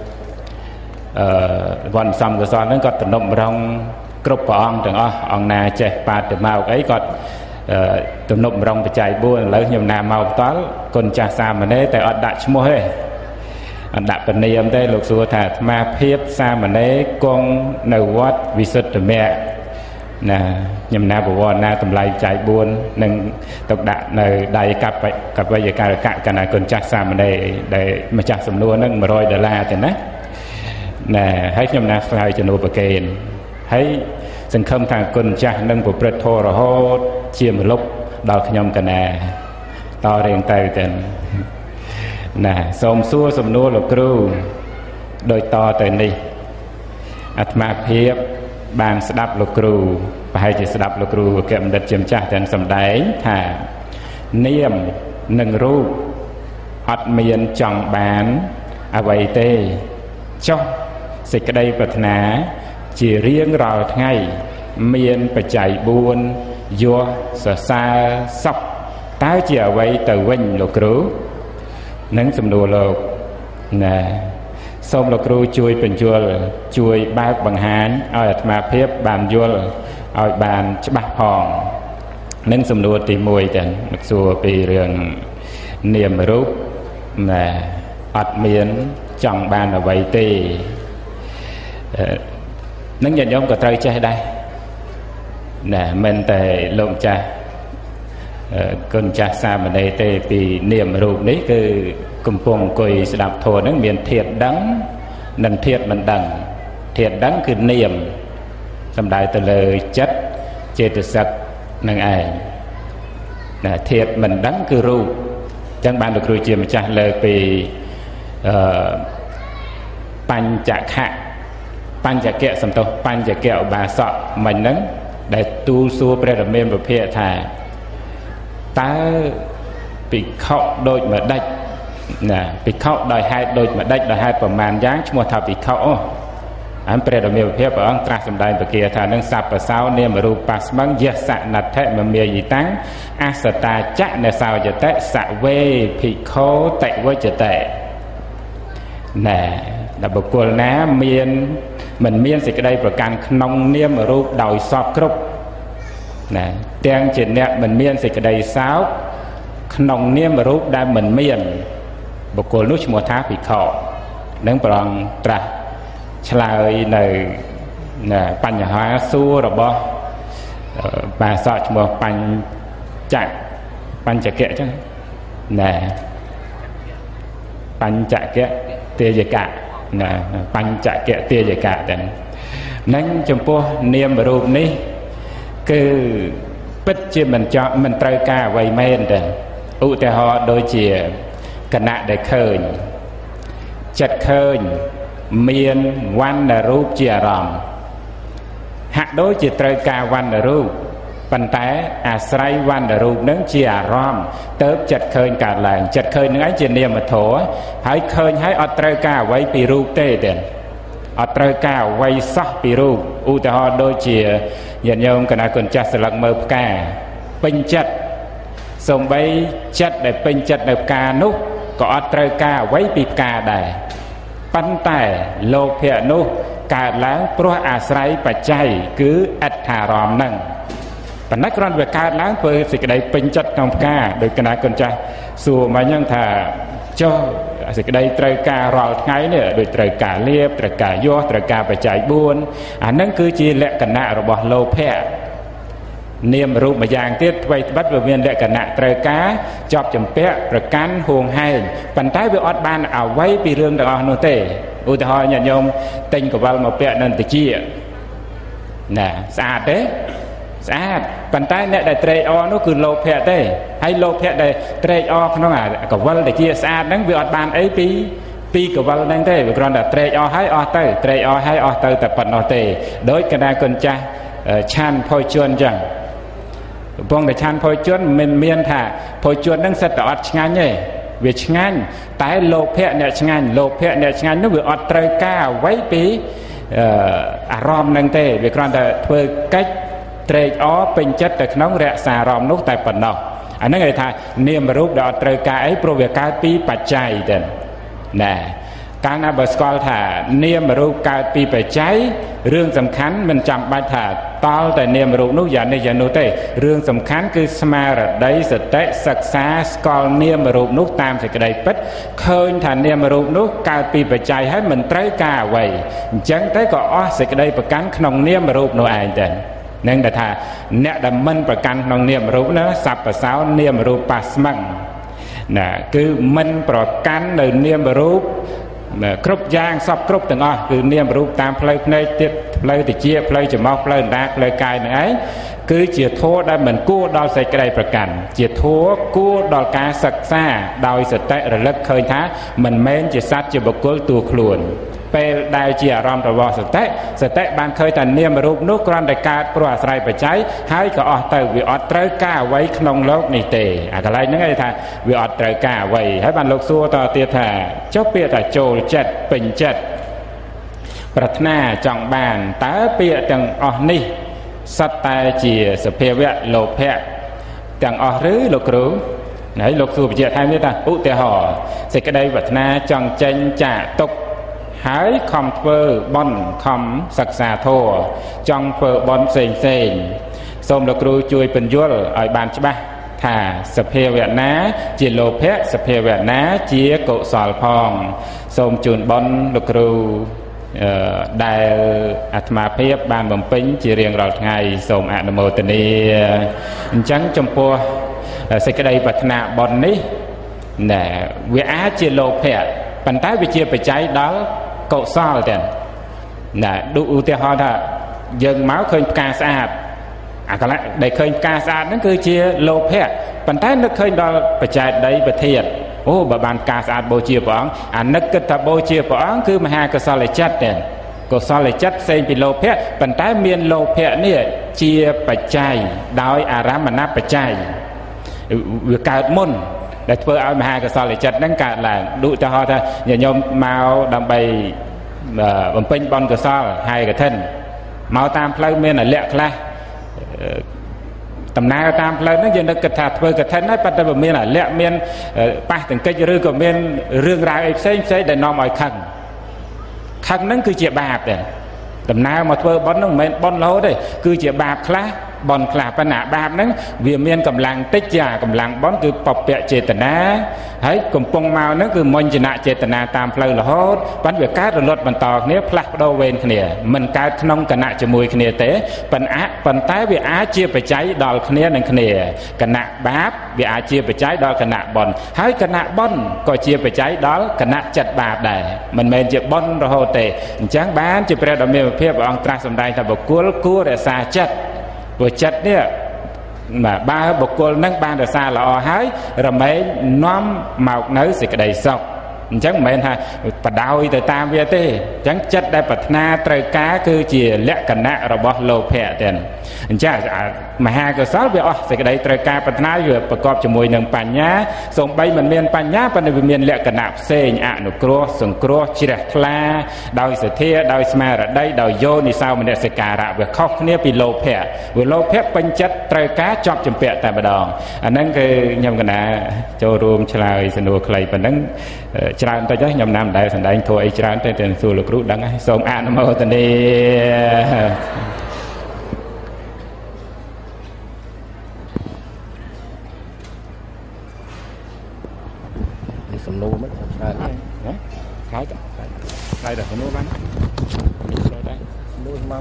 C: វត្តសំកុសលហ្នឹងគាត់ទំនុកម្រងគ្រប់ព្រះអង្គទាំងអស់អង្គណាចេះបាតទៅមកអីគាត់ទំនុកម្រងបច្ច័យ4ឥឡូវខ្ញុំណាមកផ្ទាល់គុណចាស់សាមណេរតែអត់ដាក់ឈ្មោះទេអត់ដាក់ពនាមទេលោកសួរថាអាត្មាភាពសាមណេរគង់នៅវត្តវិសុទ្ធមគ្គណាខ្ញុំណាបវរណាតម្លៃបច្ច័យ4នឹងទុកដាក់នៅដៃកបិយការកកណាគុណចាស់សាមណេរដែលម្ចាស់សំណួរហ្នឹង$100ទេណាណែហើយខ្ញុំណាឆ្លើយជំនួសប្រកេនហើយសង្ឃឹមថាគុណចាស់នឹងប្រព្រឹត្តធម៌រហូតជាមលុបដល់ខ្ញុំកណាតរៀងទៅទាំងណាសូមសួរសំណួរលោកគ្រូដោយតទៅនេះអាត្មាភាពបានស្ដាប់លោកគ្រូប្រហែលជាស្ដាប់លោកគ្រូគណៈបណ្ឌិតជាម្ចាស់ទាំងសម្ដែងថានាមនិងរូបអត់មានចង់បានអ្វីទេចុះសេចក្តីប្រាថ្នាជារៀងរាល់ថ្ងៃមានបច្ច័យ4យោសរសើរសពតើជាអ្វីទៅវិញលោកគ្រូនឹងសំណួរលោកណាសូមលោកគ្រូជួយបញ្យល់ជួយបើកបង្ហាញឲ្យអាត្មាភាពបានយល់ឲ្យបានច្បាស់ផងនឹងសំណួរទី1ទាំងលោកសួរពីរឿងនាមរូបណាអត់មានចង់បានអ្វីទេនឹងញាតិញោមក៏ត្រូវចេះដែរណាមិនតែលោកចាស់គុណចាស់សាមណេរទេពីនាមរូបនេះគឺកំពុងអង្គុយស្ដាប់ធម៌ហ្នឹងមានធាតុដឹងនិងធាតុមិនដឹងធាតុដឹងគឺនាមសំដៅទៅលើចិត្តចេតសិកនឹងឯងណាធាតុមិនដឹងគឺរូបអញ្ចឹងបានលោកគ្រូជាម្ចាស់លើកពីបញ្ចកៈសំទោសបញ្ចកៈឧបាសកមិញហ្នឹងដែលទូលសួរព្រះរាមាភិភាកថាតើ bị khóc đôi mà đạch nè bị khóc đòi hai đôi mà đạch đòi hai phần màn dáng mua thảo bị khóc anh bây giờ miêu phép ở tra sầm đai bậc kia thà nâng sạp ở sau niệm ở rupa smang giết sạ nạt thế mà miêu gì tăng asata chắc nè sao giờ tệ sạ vê bị khô tệ với giờ tệ nè là bậc quân ná miên mình miên thì cái đâyประกัน nông niệm ở rup đòi sọp cướp nè tiếng chuyện nè mình miên thì cái đây sáo ក្នុង នាម រូប ដែល មិន មាន បុគ្គល នោះ ឈ្មោះ ថា ភិក្ខុ នឹង ព្រះអង្គ ត្រាស់ ឆ្លើយ នៅ បញ្ហា សួរ របស់ បាសក ឈ្មោះ បញ្ចកៈ ចឹង ណែ បញ្ចកៈ ទាយកៈ ណែ បញ្ចកៈ ទាយកៈ ទាំង នឹង ចំពោះ នាម រូប នេះ គឺ ពិត ជា មិន ត្រូវ ការ អ្វី មែន ទេ ឧទាហរណ៍ ដូច ជា គណៈ ដែល ឃើញ ចិត្ត ឃើញ មាន វណ្ណ រូប ជា អារម្មណ៍ ហាក់ ដូច ជា ត្រូវ ការ វណ្ណ រូប ប៉ុន្តែ អាស្រ័យ វណ្ណ រូប នឹង ជា អារម្មណ៍ ទៅ ចិត្ត ឃើញ កើត ឡើង ចិត្ត ឃើញ នឹង ឯង ជា នាមធម៌ ហើយ ឃើញ ហើយ អត់ ត្រូវ ការ អ្វី ពី រូប ទេ ទេ អត់ ត្រូវ ការ អ្វី សោះ ពី រូប ឧទាហរណ៍ ដូច ជា ញាតិញោម កណា គុណ ចាស់ ស្លឹក មើល ផ្កា ពេញ ចិត្ត សំបី ចិត្ត ដែល ពេញ ចិត្ត នៅ ផ្កា នោះ ក៏ អត់ ត្រូវ ការ អ្វី ពី ផ្កា ដែរ ប៉ុន្តែ លោភៈ នោះ កើត ឡើង ព្រោះ អាស្រ័យ បច្ច័យ គឺ អត្ថារម្មណ៍ នឹង ប៉ុន្តែ គ្រាន់ វា កើត ឡើង ធ្វើ សេចក្តី ពេញ ចិត្ត ក្នុង ផ្កា ដោយ កណា គុណ ចាស់ សួរ មក ហ្នឹង ថា ចុះ សេចក្តី ត្រូវ ការ រាល់ ថ្ងៃ នេះ ដូច ត្រូវ ការ លៀប ត្រូវ ការ យោះ ត្រូវ ការ បច្ច័យ 4 អា ហ្នឹង គឺជា លក្ខណៈ របស់ លោភៈ នាម រូប មួយ យ៉ាង ទៀត អ្វី ត្បិត វា មាន លក្ខណៈ ត្រូវ ការ ជាប់ ចម្ពាក់ ប្រកាន់ ហួង ហែង ប៉ុន្តែ វា អត់ បាន អ្វី ពី រឿង ទាំង អស់ នោះ ទេ ឧទាហរណ៍ ញាតិញោម ទិញ កវល មក ពាក់ នៅ តិច ណែ ស្អាត ទេ ស្អាត ប៉ុន្តែ អ្នក ដែល ត្រេកអរ នោះ គឺ លោភៈ ទេ ហើយ លោភៈ ដែល ត្រេកអរ ក្នុង អា កវល តិច ស្អាត ហ្នឹង វា អត់ បាន អី ពី កវល ហ្នឹង ទេ វា គ្រាន់តែ ត្រេកអរ ហើយ អស់ ទៅ ត្រេកអរ ហើយ អស់ ទៅ តែ ប៉ុណ្ណោះ ទេ ដូច កណា គុណ ចាស់ ឆាន ភ័យជន ចឹង កំពុងតែ ឆាន ភ័យជន មិន មាន ថា ភ័យជន ហ្នឹង សិត តែ អត់ ឆ្ងាញ់ ទេ វា ឆ្ងាញ់ តែ លោភៈ អ្នក ឆ្ងាញ់ លោភៈ អ្នក ឆ្ងាញ់ នោះ វា អត់ ត្រូវ ការ អ្វី ពី អារម្មណ៍ ហ្នឹង ទេ វា គ្រាន់តែ ធ្វើ កិច្ច ត្រេកអរ ពេញ ចិត្ត ទៅ ក្នុង រក្សា អារម្មណ៍ នោះ តែ ប៉ុណ្ណោះ អាហ្នឹង គេ ថា នាម រូប ដែល អត់ ត្រូវ ការ អី ព្រោះ វា កើត ពី បច្ច័យ ទៅ ណែ កាលណា បើ ស្គាល់ ថា នាម រូប កើត ពី បច្ច័យ រឿង សំខាន់ មិន ចាំបាច់ ថា តល់ តែ នាម រូប នោះ យ៉ាង នេះ យ៉ាង នោះ ទេ រឿង សំខាន់ គឺ ស្មារតី សតិ សិក្សា ស្គាល់ នាម រូប នោះ តាម សេចក្តី ពិត ឃើញ ថា នាម រូប នោះ កើត ពី បច្ច័យ ហើយ មិន ត្រូវ ការ អ្វី អញ្ចឹង ទៅ ក៏ អស់ សេចក្តី ប្រកាន់ ក្នុង នាម រូប នោះ ឯង ទៅ នឹង ដែល ថា អ្នក ដែល មិន ប្រកាន់ ក្នុង នាម រូប ណា សព្វ សោ នាម រូប បាស្មឹង ណា គឺ មិន ប្រកាន់ នៅ នាម រូប គ្រប់ យ៉ាង សព គ្រប់ ទាំង អស់ គឺ នាម រូប តាម ផ្លូវ ភ្នែក ទៀត ផ្លូវ តិច ផ្លូវ ច្រមុះ ផ្លូវ អណ្ដាត ផ្លូវ កាយ នឹង ឯង គឺជា ធម៌ ដែល មិន គួរ ដល់ សេចក្តី ប្រកាន់ ជា ធម៌ គួរ ដល់ ការ សិក្សា ដោយ សតិ រលឹក ឃើញ ថា មិន មែន ជា សត្វ ជា បុគ្គល តួ ខ្លួន ពេល ដែល ជា អារម្មណ៍ របស់ សតិ បាន ឃើញ ថា នាម រូប នោះ គ្រាន់ តែ កើត ព្រោះ អាស្រ័យ បច្ច័យ ហើយ ក៏ អស់ ទៅ វា អត់ ត្រូវ ការ អ្វី ក្នុង លោក នេះ ទេ អា កន្លែង ហ្នឹង គេ ថា វា អត់ ត្រូវ ការ អ្វី ហើយ បាន លោក សួរ ត ទៀត ថា ចុះ ពាក្យ ថា ចូល ចិត្ត ពេញ ចិត្ត ប្រាថ្នា ចង់ បាន តើ ពាក្យ ទាំង អស់ នេះ សត្វ តែ ជា សភាវៈ លោភៈ ទាំង អស់ ឬ លោក គ្រូ ហើយ លោក សួរ បញ្ជាក់ ថែម ទៀត ថា ឧទាហរណ៍ សេចក្តី ប្រាថ្នា ចង់ ចេញ ចាក ទុក ហើយ ខំ ធ្វើ បន់ ខំ សិក្សា ធម៌ ចង់ ធ្វើ បន់ ផ្សេង សូម លោក គ្រូ ជួយ ពន្យល់ ឲ្យ បាន ច្បាស់ ថា សភាវៈ ណា ជា លោភៈ សភាវៈ ណា ជា កុសល ផង សូម ជូន បន់ លោក គ្រូ ដែល អាត្មាភាព បាន បំពេញ ជា រៀង រាល់ ថ្ងៃ សូម អនុមោទនា អញ្ចឹង ចំពោះ សេចក្តី ប្រាថ្នា បន់ នេះ ណែ វា អាច ជា លោភៈ ប៉ុន្តែ វា ជា បច្ច័យ ដល់ កុសល ទាំង ណែ ឧទាហរណ៍ ថា យើង មក ឃើញ ផ្កា ស្អាត អាកន្លែង ដែល ឃើញ ផ្កា ស្អាត ហ្នឹង គឺជា លោភៈ ប៉ុន្តែ នឹក ឃើញ ដល់ បច្ច័យ ដី ប្រធាន អូ បើ បាន ផ្កា ស្អាត បូជា ព្រះអង្គ អា នឹក គិត ថា បូជា ព្រះអង្គ គឺ មហា កុសល ចិត្ត ទាំង កុសល ចិត្ត ផ្សេង ពី លោភៈ ប៉ុន្តែ មាន លោភៈ នេះ ជា បច្ច័យ ដោយ អារម្មណ បច្ច័យ វា កើត មុន đểធ្វើឲ្យមហាកុសលចិត្តហ្នឹងកើតឡើងដូចទៅហៅថាញាតិញោមមកដើម្បីបំពេញបុណ្យកុសលហើយកឋិនមកតាមផ្លូវមានអលក្ខខ្លះដំណើរតាមផ្លូវហ្នឹងយើងនឹកគិតថាធ្វើកឋិនហើយប៉ុន្តែវាមានអលក្ខមានប៉ះទង្គិចឬក៏មានរឿងរ៉ាវអីផ្សេងដែលនាំឲ្យខឹងហ្នឹងគឺជាបាបដែរដំណើរមកធ្វើបុណ្យហ្នឹងមិនមែនបុណ្យរហូតទេគឺជាបាបខ្លះបុណ្យខ្លះប៉ុន្តែបាបហ្នឹងវាមានកម្លាំងតិចជាកម្លាំងបុណ្យគឺបព្វចេតនាហើយកំពុងមកហ្នឹងគឺមុញ្ញនៈចេតនាតាមផ្លូវរហូតប៉ុន្តែវាកើតរលត់បន្តគ្នាផ្លាស់ប្ដូរវេនគ្នាមិនកើតក្នុងគណៈជាមួយគ្នាទេប៉ុន្តែវាអាចជាបច្ច័យដល់គ្នានឹងគ្នាគណៈបាបវាអាចជាបច្ច័យដល់គណៈបុណ្យហើយគណៈបុណ្យក៏ជាបច្ច័យដល់គណៈចិត្តបាបដែរមិនមែនជាបុណ្យរហូតទេអញ្ចឹងបានជាព្រះដ៏មានពភាពព្រះអង្គត្រាស់សម្ដែងថាបុគ្គលគួររក្សាចិត្តព្រោះចិត្តនេះបើបុគ្គលនឹងបានរក្សាល្អហើយរមែងនាំមកនៅសេចក្តីសុខអញ្ចឹងមិនមែនថាបដ ாய் ទៅតាមវាទេអញ្ចឹងចិត្តដែលប្រាថ្នាត្រូវការគឺជាលក្ខណៈរបស់លោភៈទេអញ្ចឹងមហាកុសលវាអស់សេចក្តីត្រូវការប្រាថ្នាវាប្រកបជាមួយនឹងបញ្ញាសូម្បីមិនមានបញ្ញាប៉ុន្តែវាមានលក្ខណៈផ្សេងអនុគ្រោះសង្គ្រោះជ្រះថ្លាដោយសទ្ធាដោយស្មារតីដោយយោនិសោមនសិការៈវាខុសគ្នាពីលោភៈវាលោភៈពេញចិត្តត្រូវការជាប់ជំពាក់តែម្ដងអាហ្នឹងគឺខ្ញុំកណាចូលរួមឆ្លើយសំណួរខ្លីប៉ុណ្ណឹងច្រើនតិចហើយខ្ញុំណាំដែលសម្ដែងធัวអីច្រើនតែសួរលោកគ្រូដឹងហើយសូមអនុមោទនាសំណួរមិនច្រើនណាខ្លាយដល់សំណួរបានសំណួរមក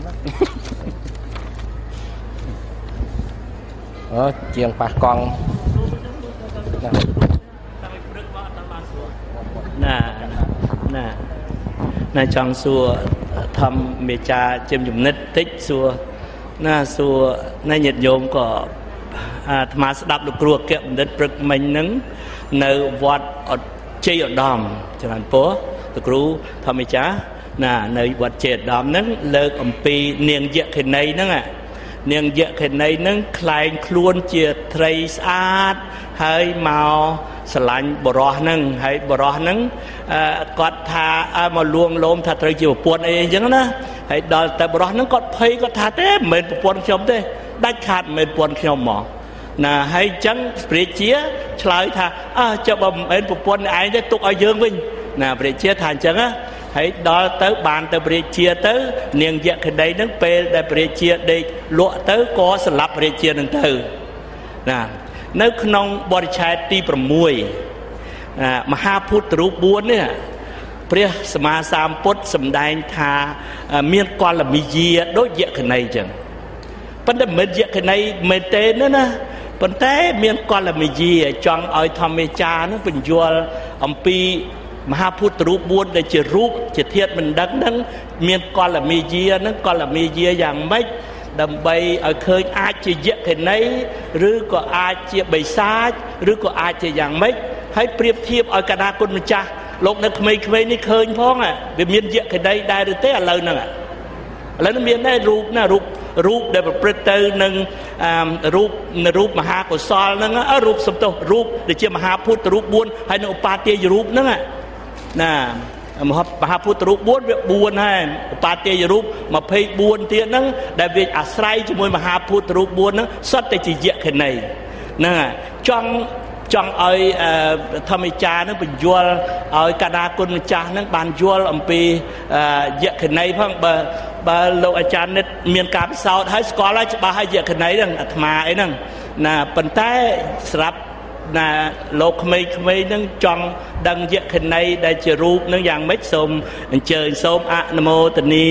C: ជាងប៉ះកង់ណាចង់សួរធម្មមេចាជំនិតតិចសួរណាញាតិញោមក៏អាត្មាស្ដាប់លោកគ្រូអគ្គបណ្ឌិតព្រឹកមិញហ្នឹងនៅវត្តជ័យឧត្តមច្រើនពោះលោកគ្រូធម្មមេចានៅវត្តជ័យឧត្តមហ្នឹងលើកអំពីនាងយក្ខិនីហ្នឹងនាងយក្ខិនីហ្នឹងខ្លែងខ្លួនជាត្រីស្អាតហើយមកស្រឡាញ់បរោះហ្នឹងហើយបរោះហ្នឹងគាត់ថាមកលួងលោមថាត្រូវជាប្រពន្ធអីអញ្ចឹងណាហើយដល់តែបរោះហ្នឹងគាត់ភ័យគាត់ថាទេមិនមែនប្រពន្ធខ្ញុំទេដាច់ខាតមិនមែនប្រពន្ធខ្ញុំមកណាហើយអញ្ចឹងព្រះរាជាឆ្លើយថាចុះបើមិនមែនប្រពន្ធឯងទេទុកឲ្យយើងវិញណាព្រះរាជាថាអញ្ចឹងណាហើយដល់ទៅបានទៅព្រះរាជាទៅនាងយក្ខិនីហ្នឹងពេលដែលព្រះរាជាដេកលក់ទៅក៏ស្លាប់ព្រះរាជានឹងទៅណានៅក្នុងបរិច្ឆេទទី6មហាពុទ្ធរូប4នេះព្រះសម្មាសម្ពុទ្ធសម្ដែងថាមានកលមីយាដូចយក្ខិនីអញ្ចឹងប៉ុន្តែមិនយក្ខិនីមែនទេណាប៉ុន្តែមានកលមីយាចង់ឲ្យធម្មមេចានឹងបញ្យល់អំពីមហាពុទ្ធរូប4ដែលជារូបជាធាតុមិនដឹងហ្នឹងមានកលមីយាហ្នឹងកលមីយាយ៉ាងម៉េចដើម្បីឲ្យឃើញអាចជាយក្ខិនីឬក៏អាចជាបិសាចឬក៏អាចជាយ៉ាងម៉េចហើយប្រៀបធៀបឲ្យកណ្ដាគុណម្ចាស់លោកនៅក្មេងៗនេះឃើញផងវាមានយក្ខិនីដែរឬទេឥឡូវហ្នឹងមានដែររូបដែលប្រព្រឹត្តទៅនឹងរូបមហាកុសលហ្នឹងរូបសំទោសរូបដែលជាមហាពុទ្ធរូប4ហើយនឹងឧបាទាយរូបហ្នឹងណាមហាពុទ្ធរូប4វា4ហើយឧបាទាយរូប24ទៀតហ្នឹងដែលវាអាស្រ័យជាមួយមហាពុទ្ធរូប4ហ្នឹងសុទ្ធតែជាយក្ខិនីហ្នឹងចង់ឲ្យធម្មចារនឹងបញ្យល់ឲ្យកណ្ដាគុណម្ចាស់នឹងបានយល់អំពីយក្ខិនីផងបើលោកអាចារ្យនិតមានការពិសោធន៍ហើយស្គាល់ហើយច្បាស់ហើយយក្ខិនីហ្នឹងអាត្មាអីហ្នឹងណាប៉ុន្តែស្រាប់ណាលោកក្មេងៗហ្នឹងចង់ដឹងយក្ខិនីដែលជារូបហ្នឹងយ៉ាងម៉េចសូមអញ្ជើញសូមអនុមោទនា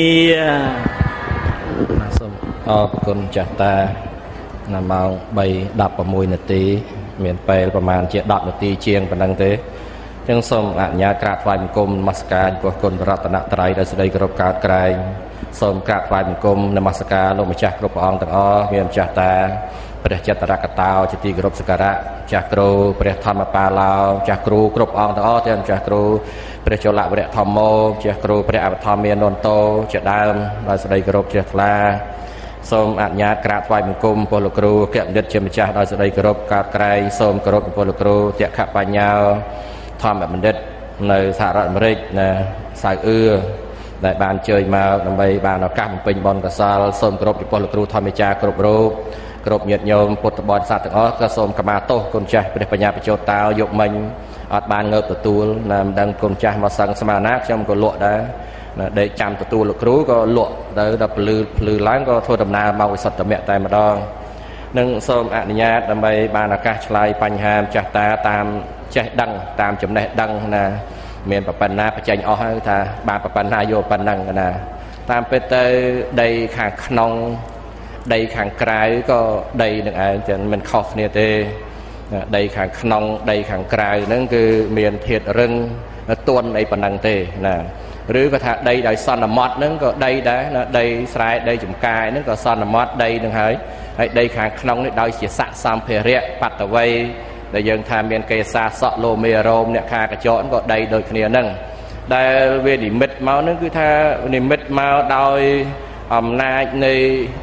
D: សូមអរគុណចាស់តាណាម៉ោង 3:16 នាទីមានពេលប្រហែលជា10នាទីជាងប៉ុណ្ណឹងទេអញ្ចឹងសូមអនុញ្ញាតក្រាបថ្វាយបង្គំនមស្ការចំពោះគុណរតនត្រ័យដោយសេចក្តីគោរពកើតក្រែងសូមក្រាបថ្វាយបង្គំនមស្ការលោកម្ចាស់គ្រប់ព្រះអង្គទាំងអស់មានម្ចាស់តាព្រះចត្រកតោជាទីគោរពសក្ការៈចាស់គ្រូព្រះធម្មបាលោចាស់គ្រូគ្រប់អង្គទាំងអស់ទាំងចាស់គ្រូព្រះចលវរៈធម្មោចាស់គ្រូព្រះអវធម្មានន្តោជាដើមដោយសេចក្តីគោរពជ្រះថ្លាសូមអនុញ្ញាតក្រាបថ្វាយបង្គំពលលោកគ្រូគណៈបណ្ឌិតជាម្ចាស់ដោយសេចក្តីគោរពកោតក្រែងសូមគោរពពលលោកគ្រូតេខបញ្ញាធម្មបណ្ឌិតនៅសហរដ្ឋអាមេរិកណាសៅអឿដែលបានជើញមកដើម្បីបានឱកាសបំពេញបុណ្យកុសលសូមគោរពចំពោះលោកគ្រូធម្មចារគ្រប់រូបគ្រប់ញាតិញោមពុទ្ធបរិស័ទទាំងអស់ក៏សូមខមាទោសគុណចាស់ព្រះបញ្ញាបញ្ចោតតោយកមិញអត់បានងើបទទួលណាមិនដឹងគុណចាស់មកសឹងស្មានណាខ្ញុំក៏លក់ដែរណាដេកចាំទទួលលោកគ្រូក៏លក់ទៅដល់ភ្លឺឡើងក៏ធ្វើដំណើរមកវិសុទ្ធមគ្គតែម្ដងនឹងសូមអនុញ្ញាតដើម្បីបានឱកាសឆ្លើយបញ្ហាម្ចាស់តាតាមចេះដឹងតាមចំណេះដឹងណាមានប្រព័ន្ធណាបញ្ចេញអស់ហើយថាបានប្រព័ន្ធណាយកប៉ុណ្ណឹងណាតាមពិតទៅដីខាងក្នុងដីខាងក្រៅក៏ដីនឹងឯងចឹងមិនខុសគ្នាទេដីខាងក្នុងដីខាងក្រៅហ្នឹងគឺមានធាតុរឹងទន់អីប៉ុណ្ណឹងទេណាឬក៏ថាដីដោយសន្មត់ហ្នឹងក៏ដីដែរណាដីស្រែដីចំការហ្នឹងក៏សន្មត់ដីហ្នឹងហើយដីខាងក្នុងនេះដោយជាស័កសម្ភារៈបត្តវ័យដែលយើងថាមានកេសាសក់លោមេរោមអ្នកខាកញ្ចក់ក៏ដីដូចគ្នាហ្នឹងដែលវានិមិត្តមកហ្នឹងគឺថានិមិត្តមកដោយអំណាចនៃ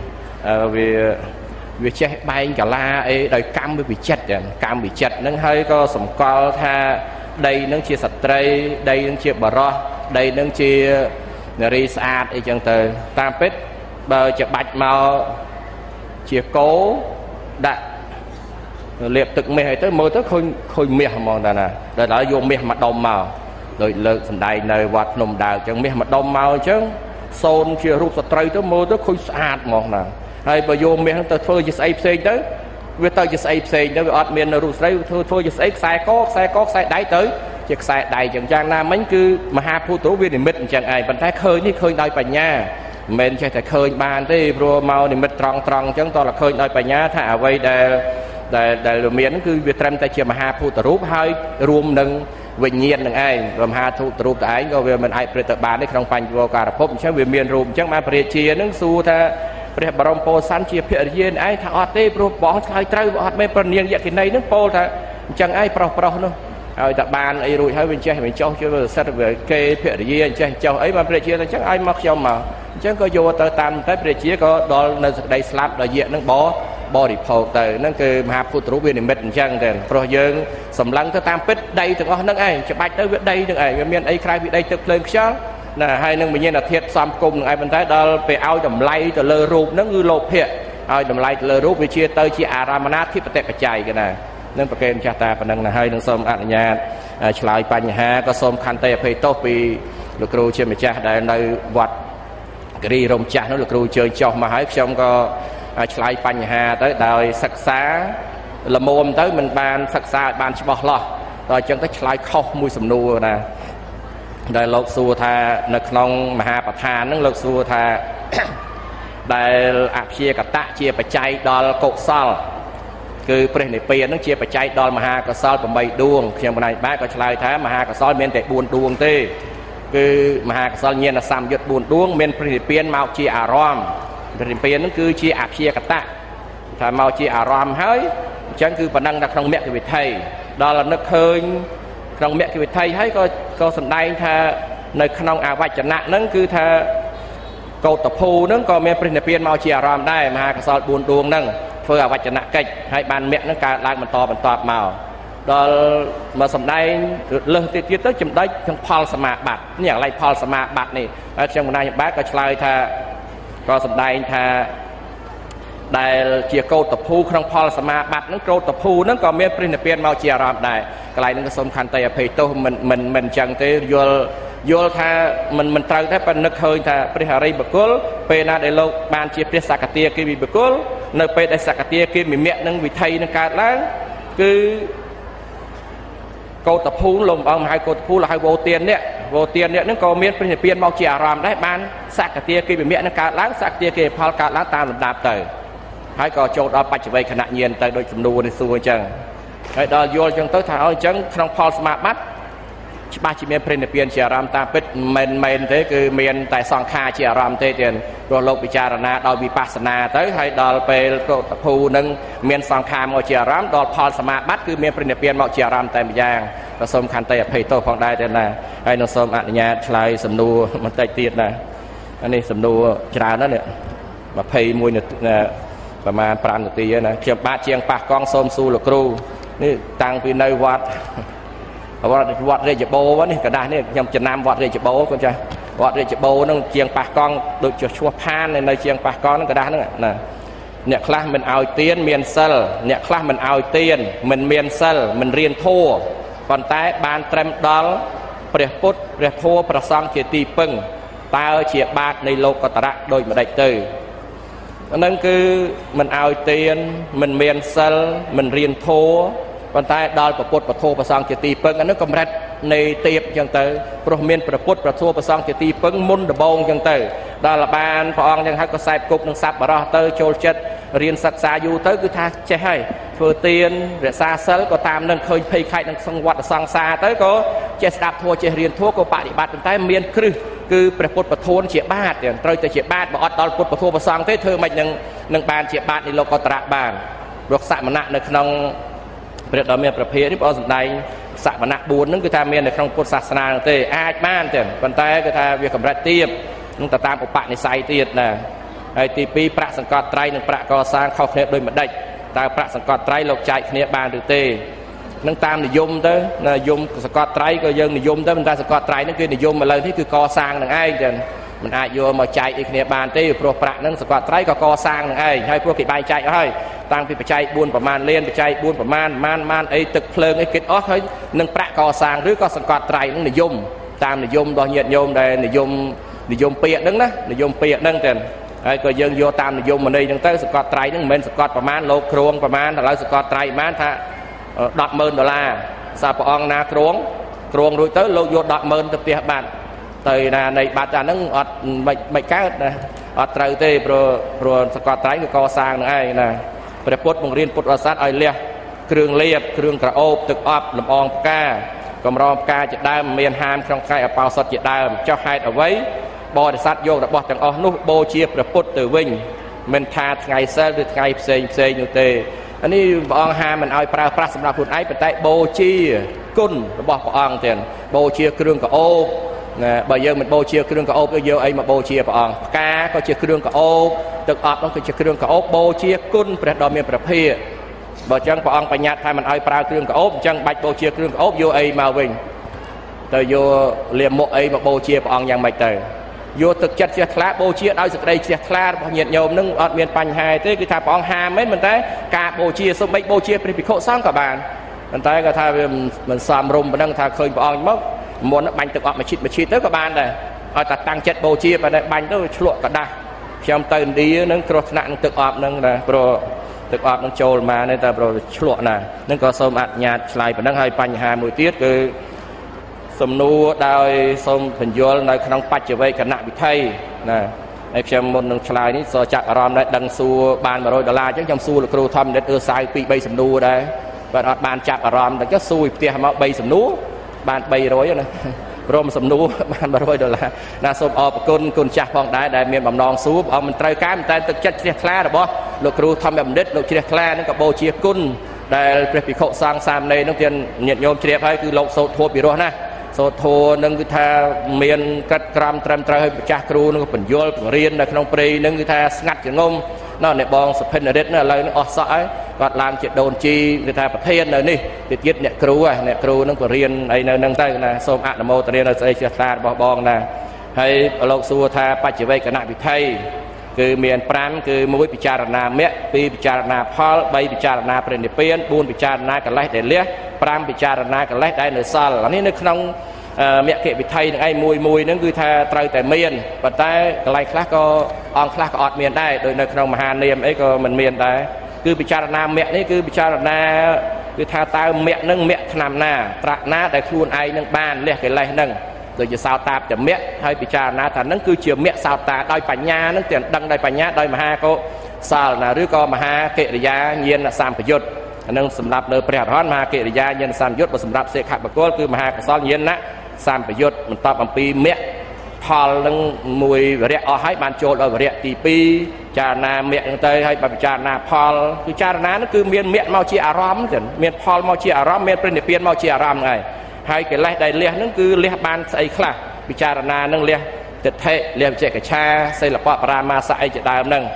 D: វាចេះបែងកាឡាអីដោយកម្មវិចិត្រកម្មវិចិត្រហ្នឹងហើយក៏សម្គាល់ថាដីហ្នឹងជាស្ត្រីដីហ្នឹងជាបរោះដីហ្នឹងជានារីស្អាតអីចឹងទៅតាមពិតបើច្បាច់មកជាគោដាក់លាបទឹកមាសអីទៅមើលទៅឃើញមាសហ្មងតាណាដល់យកមាសមកដុំមកដោយលើកសម្ដែងនៅវត្តភ្នំដាវចឹងមាសមកដុំមកអញ្ចឹងសូនជារូបស្ត្រីទៅមើលទៅឃើញស្អាតហ្មងណាហើយបើយកមាសទៅធ្វើជាស្អីផ្សេងទៅវាទៅជាស្អីផ្សេងទៅវាអត់មានរូបស្រីធ្វើជាស្អីខ្សែកខ្សែដៃទៅជាខ្សែដៃចឹងយ៉ាងណាមិញគឺមហាភូតរូបវានិមិត្តអញ្ចឹងឯងប៉ុន្តែឃើញនេះឃើញដោយបញ្ញាមិនមែនចេះតែឃើញបានទេព្រោះមកនិមិត្តត្រង់អញ្ចឹងតើឃើញដោយបញ្ញាថាអ្វីដែលមានគឺវាត្រឹមតែជាមហាភូតរូបហើយរួមនឹងវិញ្ញាណនឹងឯងមហាភូតរូបតែឯងក៏វាមិនអាចប្រតិបត្តិបានទេក្នុងបញ្ញវការភពអញ្ចឹងវាមានរូបអញ្ចឹងបានព្រះរាជានឹងសួរថាព្រះបរមពោធិសត្វជាភរិយាឯងថាអត់ទេព្រោះបងឆ្លើយត្រូវអត់មែនប្រនាងយក្ខិនីនឹងពោលថាអញ្ចឹងឯងប្រុសនោះហើយតែបានអីរួចហើយវាចេះវាចោះជួយសិទ្ធិវាគេភរិយាចេះចោះអីបានព្រះរាជាអញ្ចឹងឲ្យមកខ្ញុំមកអញ្ចឹងក៏យកទៅតាមតែព្រះរាជាក៏ដល់នៅសេចក្តីស្លាប់ដល់យក្ខនឹងបរិភោគទៅហ្នឹងគឺមហាពុទ្ធរូបវានិមិត្តអញ្ចឹងទេព្រោះយើងសម្លឹងទៅតាមពិតដីទាំងអស់ហ្នឹងឯងច្បាច់ទៅវាដីហ្នឹងឯងវាមានអីក្រៅពីដីទឹកភ្លើងខ្យល់ណាហើយនឹងវិញ្ញាណធាតុផ្សំគុំនឹងឯងប៉ុន្តែដល់ពេលឲ្យតម្លៃទៅលើរូបហ្នឹងគឺលោភៈឲ្យតម្លៃទៅលើរូបវាទៅជាអារម្មណាធិបតិបច្ច័យគេណានឹងប្រកេនចាស់តាប៉ុណ្ណឹងណាហើយនឹងសូមអនុញ្ញាតឆ្លើយបញ្ហាក៏សូមខន្តីអភ័យទោសពីលោកគ្រូជាម្ចាស់ដែលនៅវត្តគិរីរំចាស់នោះលោកគ្រូជើញចុះមកហើយខ្ញុំក៏ឆ្លើយបញ្ហាទៅដោយសិក្សាល្មមទៅមិនបានសិក្សាឲ្យបានច្បាស់លាស់ដល់អញ្ចឹងទៅឆ្លើយខុសមួយសំណួរណាដែលលោកសួរថានៅក្នុងមហាប្រធានហ្នឹងលោកសួរថាដែលអព្យាកតៈជាបច្ច័យដល់កុសលគឺព្រះនិព្វានហ្នឹងជាបច្ច័យដល់មហាកុសល8ដួងខ្ញុំបណ្ដាញបាទក៏ឆ្លើយថាមហាកុសលមានតែ4ដួងទេគឺមហាកុសលញាណសម្យុទ្ធ4ដួងមានព្រះនិព្វានមកជាអារម្មណ៍ព្រះនិព្វានហ្នឹងគឺជាអព្យាកតៈថាមកជាអារម្មណ៍ហើយអញ្ចឹងគឺប៉ុណ្ណឹងនៅក្នុងមគ្គវិថីដល់នឹកឃើញក្នុងមគ្គវិថីហើយក៏សម្ដែងថានៅក្នុងអវចនៈហ្នឹងគឺថាកោតភូហ្នឹងក៏មានព្រះនិព្វានមកជាអារម្មណ៍ដែរមហាកុសល4ដួងហ្នឹងធ្វើអវចនកិច្ចហើយបានមគ្គហ្នឹងកើតឡើងបន្តមកដល់មកសម្ដែងលើសទៀតទៅចំណុចក្នុងផលសមាបត្តិនេះកន្លែងផលសមាបត្តិនេះហើយខ្ញុំបណ្ដាញបាទក៏ឆ្លើយថាក៏សម្ដែងថាដែលជាកោតភូក្នុងផលសមាបត្តិហ្នឹងកោតភូហ្នឹងក៏មានព្រះនិព្វានមកជាអារម្មណ៍ដែរកន្លែងហ្នឹងក៏សូមខន្តីអភ័យទោសមិនអញ្ចឹងទេយល់ថាមិនត្រូវដែរប៉ុន្តែនឹកឃើញថាព្រះអរិយបុគ្គលពេលណាដែលលោកបានជាព្រះសក្តិគិវិបុគ្គលនៅពេលដែលសក្តិគិវិមគ្គនឹងវិថីនឹងកើតឡើងគឺកោតភូលោកអង្គមហៅកោតភូហើយវោទាននេះហ្នឹងក៏មានព្រះនិព្វានមកជាអារម្មណ៍ដែរបានសក្តិគិវិមគ្គនឹងកើតឡើងសក្តិគិផលកើតឡើងតាមលំដាប់ទៅហើយក៏ចូលដល់បច្ចវេខណៈញាណទៅដូចសំណួរនេះសួរអញ្ចឹងហើយដល់យល់អញ្ចឹងទៅថាអញ្ចឹងក្នុងផលសមាបត្តិច្បាស់ជាមានព្រះនិព្វានជាអារម្មណ៍តាមពិតមិនមែនទេគឺមានតែសង្ខារជាអារម្មណ៍ទេទៀតព្រោះលោកពិចារណាដោយវិបស្សនាទៅហើយដល់ពេលកោតភូនឹងមានសង្ខារមកជាអារម្មណ៍ដល់ផលសមាបត្តិគឺមានព្រះនិព្វានមកជាអារម្មណ៍តែម្យ៉ាងក៏សូមខន្តីអភ័យទោសផងដែរទេណាហើយនឹងសូមអនុញ្ញាតឆ្លើយសំណួរបន្តិចទៀតណានេះសំណួរច្រើនណាស់នេះ mà phê mùi và mà pran được tí nè chậm ba chiang pa con xôm su là kêuนี่tăng vì nơi vọt rê chợ bô quá nè cả đài nè nhầm chợ nam vọt rê chợ bô con trai vọt rê chợ bô nó chiang pa con được cho chua pan này nơi chiang pa con nó cả đài nữa nè nè class mình ao tiền miền sel nè class mình ao tiền mình miền sel mình riêng thua còn tại ban trem đó bè put bè thua bè sang chỉ tì pưng ta chỉ bátในโลกตระโดยไม่ได้ตื่นนั่นคือมันเอาเตียนมันเมียนเซลมันเรียนโทวันใต้ดอลประพุทธประโทประสังเจตีเปิ้งอันนั้นกำลังในเตียบยังเตอโปรเมียนประพุทธประโทประสังเจตีเปิ้งมุนดบงยังเตอดอลบานพระองค์ยังให้กษัตริย์กุบนังซับบารอเตอโจลเจ็ดเรียนศึกษาอยู่เตอคือท่าเจ้ให้เฟื่อเตียนเรศาเซลก็ตามนั่นเคยเพย์ไข่นั่งสังวัดสังสาเตอก็เจสดับทัวเจเรียนทัวก็ปฏิบัติเป็นใต้เมียนครึคือประพุทธประโทนเฉียบาทเนี่ยเราจะเฉียบาทบอกตอนพุทธประโทประสังเตอเธอมันยังบานเฉียบาทในโลกตระบานรักษามณะในขนมเปรียบดอมเมียประเพณีพอสมัยสามณะบุญนั่นคือทำเมียในครองพุทธศาสนาเตะอาจม่านเตะปันแต่คือทำเวียกับรัตเตียบนั่งตามอุปนิสัยเตียนะไอตีปีพระสังกัดไตรหนึ่งพระก่อสร้างเข้าเนโดยมันได้แต่พระสังกัดไตรโลกใจเนบานหรือเตะนั่งตามนิยมเตะนิยมสังกัดไตรก็ยังนิยมเตะมันได้สังกัดไตรนั่นคือนิยมมาเลยที่คือก่อสร้างหนึ่งไอ้เตะมันอาจโยมาใจอีกเนบานเตะโปรพระนั่งสังกัดไตรก็ก่อสร้างหนึ่งไอ้ให้พวกกิจใบใจให้ตั้งพิปัจจัยบุญประมาณเลี้ยนปัจจัยบุญประมาณมันไอ้ตึกเพลิงไอ้กิจอ๋อให้นึ่งประก่อสร้างหรือก็สังกัดไตรนั่งนิยมตามนิยมโดยเหยียดโยมได้นิยมเปียนั่งนะนิยมเปียนั่งเต็มไอ้ก็ยังโยตามนิยมมันเลยยังเต้สังกัดไตรนั่งเหมือนสังกัดประมาณโลโครงประมาณแต่เราสังกัดไตรประมาณถ้า$10,000ซาปองนาโครงรู้เต้โลโย$10,000ตัวเปียบาทเตยนาในบาทจานั่งอดไม่แก้นะอดไตรเตยโปรสังกัดไตรก็ก่อสร้างนั่งไอ้นะประพุทธมงเรียนพุทธศาสตร์ไอเลียเครื่องเลียบเครื่องกระโอบตึกออบลำอองกากำรองกาจะได้เมียนหามครองไก่เปล่าสดจะได้เจ้าให้เอาไว้บริษัทโยกระบอกจังอ๋อนุโบเชียประพุทธตื่นวิ่งเมนทาไงเซลหรือไงเซยอยู่เตอันนี้บองหามมันเอาปลาปลาสำหรับคนไอ้เป็นไตโบเชียกุนระบอกปองเตียนโบเชียเครื่องกระโอบนะบางอย่างมันโบเชียเครื่องกระโอบเยอะไอ้มาโบเชียปองกาก็เชียเครื่องกระโอบตึกออบต้องเชียเครื่องกระโอบโบเชียกุนประดอมเมียประเภทบอกจังปองปัญญาไทยมันเอาปลาเครื่องกระโอบจังใบโบเชียเครื่องกระโอบโยไอ้มาวิ่งแต่โยเลี้ยมโมไอ้มาโบเชียปองยังไม่เตยโยตึกจัดเชียคลาโบเชียเอาสกได้เชียคลาพอเหยียดโยมนึงอดเมียนปัญหาเต้คือทาปองหาเม็ดมันแต่กาโบเชียสมัยโบเชียเป็นพิโคซ่องกับบานมันแต่ก็ทามันสามรุมมันนั่งทาเคยปองมั้งมวนบังตึกออกมาชิดเต้กับบานเลยเอาแต่ตั้งจัดโบเชียไปในบังเต้ฉลวกก็ได้เชื่อมเติมดีนั่งกรดหนักตึกออกนั่งนะโปรตึกออกนั่งโจลมาในแต่โปรฉลวกน่ะนั่งก็สมอัดญาติลายไปนั่งให้ปัญหามือเตี้ยคือสมนูได้สมผลโยลในขนมปัจจุบันขณะวิทัยนะไอ้เชื่อมมันนั่งลายนี้สจักรอมได้ดังสู้บาน$100จังจำสู้ครูทำเด็ดสายปีใบสมนูได้บานบานจักรอมแต่ก็สู้เตี้ยมาใบสมนูบานใบ100นะรวมสมนูบาน$100นะสมออกกุนจักพองได้เมียนบำนองสู้เอามันไตรการแต่ตึกจัดเชียคลาหรือบ่ลูกครูทำแบบเด็ดลูกเชียคลานั่นกับโบเชียกุนได้เปรียบพิโคสร้างสามในนักเรียนเหยียดโยมเชียให้คือโลกโซโทปีโรนะโซโทนึงคือทาเมียนกระกรำเตรียมให้จ่าครูนึงก็เป็นโยลเรียนในขนมปรีนึงคือทาสงัดจะงมนั่นในบองสเปนเด็ดนั่นอะไรนั่นออสายก็ลามเจ็ดโดนจีคือทาประเทศเลยนี่ติดยึดเนี่ยครูนึงก็เรียนไอ้นั่งใต้นะส้มอะนโมเรียนไอ้เชียร์ตาบองนะให้โลกสัวทาปัจจุบันขณะวิทัยคือเมียนปรามคือมวยพิจารณาเมะปีพิจารณาพอลใบพิจารณาเปรนเปียนบูนพิจารณากันไล่เดเลี้ยปรามพิจารณากันไล่ได้เนื้อซาลอันนี้นึกน้องเมียเกะวิทัยไอ้มวยนั่นคือทาไตรแต่เมียนปัจจัยกันไล่คลาก็อคลาก็อดเมียนได้โดยในขนมมหาเนียมไอ้ก็มันเมียนได้คือพิจารณาเมียนี่คือพิจารณาคือทาตาเมียนั่งเมียขนำหน้าตระหน้าแต่ครูนไอ้นั่งบ้านเรียกกันไล่นั่งโดยจะสาวตาจะเมียให้พิจารณาแต่นั่นคือเชื่อเมียสาวตาโดยปัญญานั่นเตียนดังโดยปัญญาโดยมหาก็สาวนะหรือก็มหาเกริยาเย็นสามประยุทธ์นั่งสำหรับเลยประหยัดร้อนมหาเกริยาเย็นสามยุทธ์สำหรับเสกขับประกอบคือมหากระซ้อนเย็นนะสามประยุทธ์มันตอบอัมปีเมียพอลังมวยเรียกเอาให้บานโจลเอาเรียกตีปีจารณาเมียตั้งแต่ให้พิจารณาพอลคือจารณานั่นคือเมียนเมาชีอารมณ์เมียนพอลเมาชีอารมณ์เมียนเป็นเปียนเมาชีอารมณ์ไงให้เกิดไล่ได้เลี้ยนั่นคือเลี้ยบานใส่คลาพิจารณานั่งเลี้ยเตะเลี้ยเจกชาใส่ละปะปรามาใส่จะได้นั่ง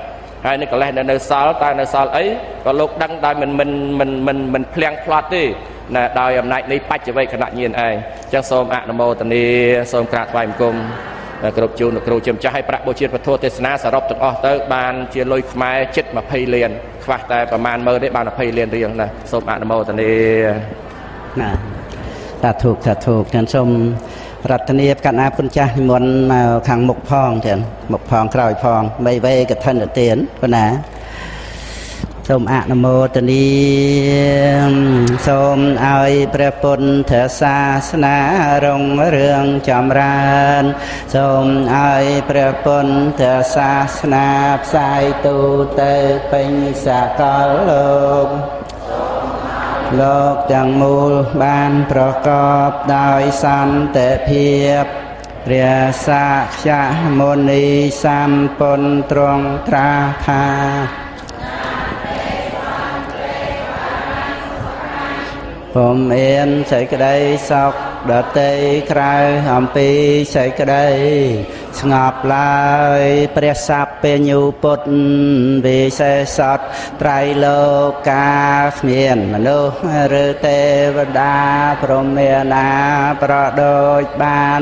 D: hai này có lẽ nơi sal ta nơi sal ấy có lúc đăng đai mình phèn plot đi là đòi hôm nay này bách cho vậy khả năng nhiên ai chẳng xôm ạ nam mô tần ni xôm cả vài cùngกรุบจูนกรุบจำใจให้ประบุจิตประทุเทศนาสารบตึกอเตอร์บานเชียร์ลอยไม้จิตมาเพย์เลียนคว้าแต่ประมาณเมื่อได้บานมาเพย์เลียนเรียงนะสมอันโมตนี
A: นะถ้าถูกท่านชมรัตนีกันอาพุนจ้านิมนต์มาขังหมกพองเถอะหมกพองครอยพองใบเวกับท่านเตียนก็นะសូមអនុមោទនាសូមឲ្យព្រះពុទ្ធសាសនារុងរឿងចម្រើនសូមឲ្យព្រះពុទ្ធសាសនាផ្សាយទូទៅពេញសកលលោកទាំងមូលបានប្រកបដោយសន្តិភាពព្រះសាក្យមុនីសម្ពុនទ្រង់ត្រាស់ថាผมเอ็นใส่กระไดสอกดอเตยคราวអំពីใส่กระไดស្ងប់ឡើយព្រះសព្វញ្ញូពុទ្ធវិសេសតត្រៃលោកកាគ្មានមនុស្សឬទេវតាព្រហ្មណាប្រដូចបាន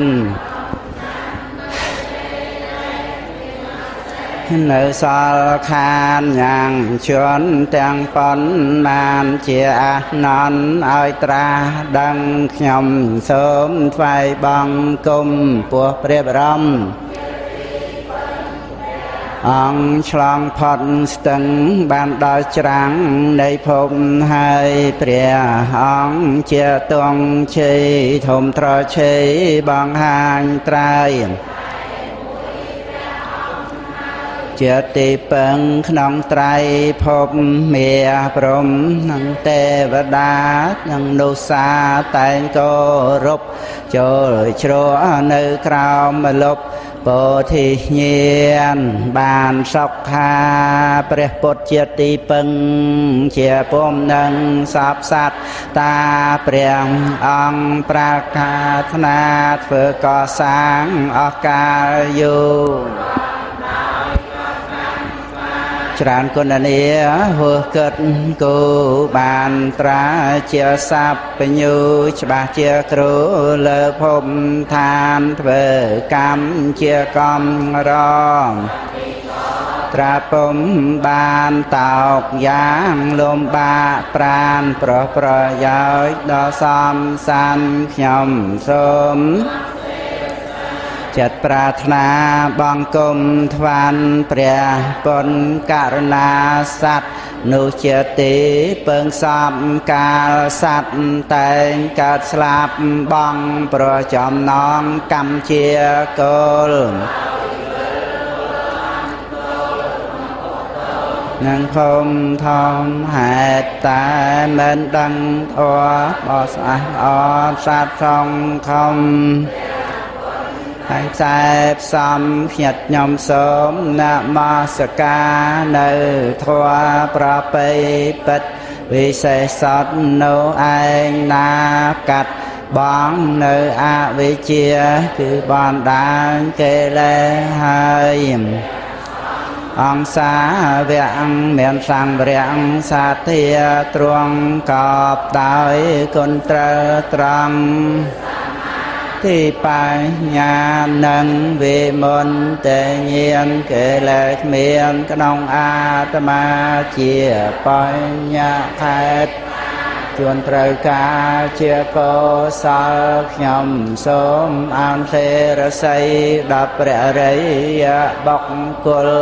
A: នៅសល់ខានយ៉ាងជន់ទាំងប៉ុន្មានជាអនន្តឲ្យត្រាស់ដឹងខ្ញុំសូមថ្វាយបង្គំពោះព្រះបរមអង្គឆ្លងផុតស្ទឹងបានដល់ច្រាំងនៃភពហើយព្រះអង្គជាទងជ័យធំត្រជ័យបង្ហាញត្រើយជាទីពឹងក្នុងត្រៃភពមេព្រំនិងទេវតានិងនុសាតែងគោរពចូលជ្រោនៅក្រោមម្លប់ពោធិញ្ញាណបានសុខាព្រះពុទ្ធជាទីពឹងជាពំនឹងសពសត្វតាព្រះអង្គប្រាថ្នាធ្វើកសាងអកាលយូច្រើនគុណនីហួសគិតគូបានត្រាជាសព្វញ្ញូច្បាស់ជាគ្រូលើភពឋានធ្វើកម្មជាកំរងត្រាពុំបានតោកយ៉ាងលំបាកប្រានប្រយោជន៍ដល់សំសានខ្ញុំសូមចិត្តប្រាថ្នាបង្គំថ្វាន់ព្រះពុទ្ធករុណាសត្វនោះជាទីពឹងសំកាលសត្វតែងកើតស្លាប់បងប្រចំណងកម្មជាគោលនឹងភូមិធំហេតុតែមិនដឹងធម៌បោះស្អះអត់សត្វសង្ឃំហើយខ្សែផ្សំញាតិញោមសូមនមស្ការនៅធម៌ប្រពៃពិតវិសេសតនៅឯងណាកាត់បងនៅអវិជ្ជាគឺបណ្ដាលកិលេសហើយអង្គសាវៈមានសង្វរៈសាធាទ្រង់កបដោយគុណត្រូវត្រង់ទីបញ្ញានឹងវិមន្តញាណកិលេសមានក្នុងអាត្មាជាបញ្ញខេតជួនត្រូវការជាកុសលខ្ញុំសូមអន្តេរស័យដល់ព្រះរិយបុគ្គល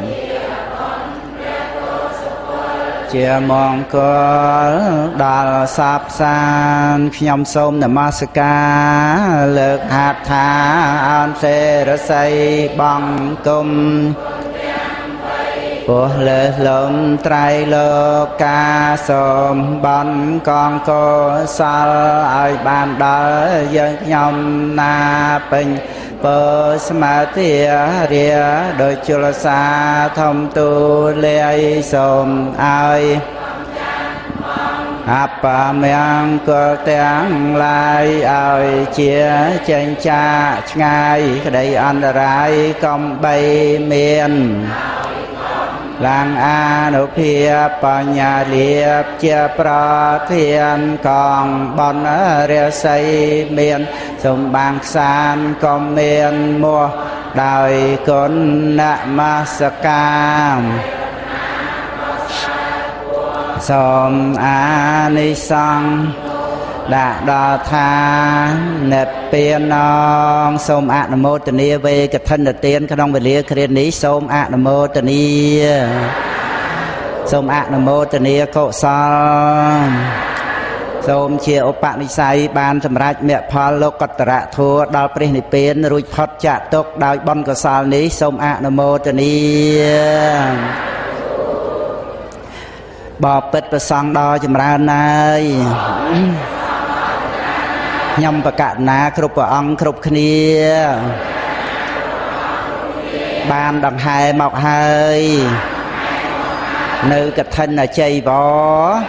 A: ជាមង្គលដល់សពសានខ្ញុំសូមនមស្ការលើកហាត់ថាអន្តេរស័យបង្គំពោះលើលំត្រៃលោកកាសូមបនកងកុសលឲ្យបានដល់យើងខ្ញុំណាពេញពោស្មាទារាដោយជលសាធំទូលាយសូមឲ្យអបមង្គលទាំងឡាយឲ្យជាចេញចាឆ្ងាយក្តីអន្តរាយកំបីមាន làng a nụ phia pa nhà liệp chia pra thiên còn bon rìa xây miền sông bang san com miền mua đời con namaskar sôm a ni sang đã đo tha nệp piên nong sôm a nam mô tê ni về cái thân là tiên cái nong về lia cái ní sôm a nam mô tê ni sôm a nam mô tê ni cộ sa sôm chia opạ ni sai ban sầm rạch mẹ phật lô cật tara thua đal pre ni piên ruột phật chạ tốc đào bon cờ sal ní sôm a nam mô tê ni bỏ bết bờ song đo chấm ra này nhâm bạc cạn ná khrup bờ ong khrup khnia ban đằng hai mọc hơi nữ cật thân là chơi bó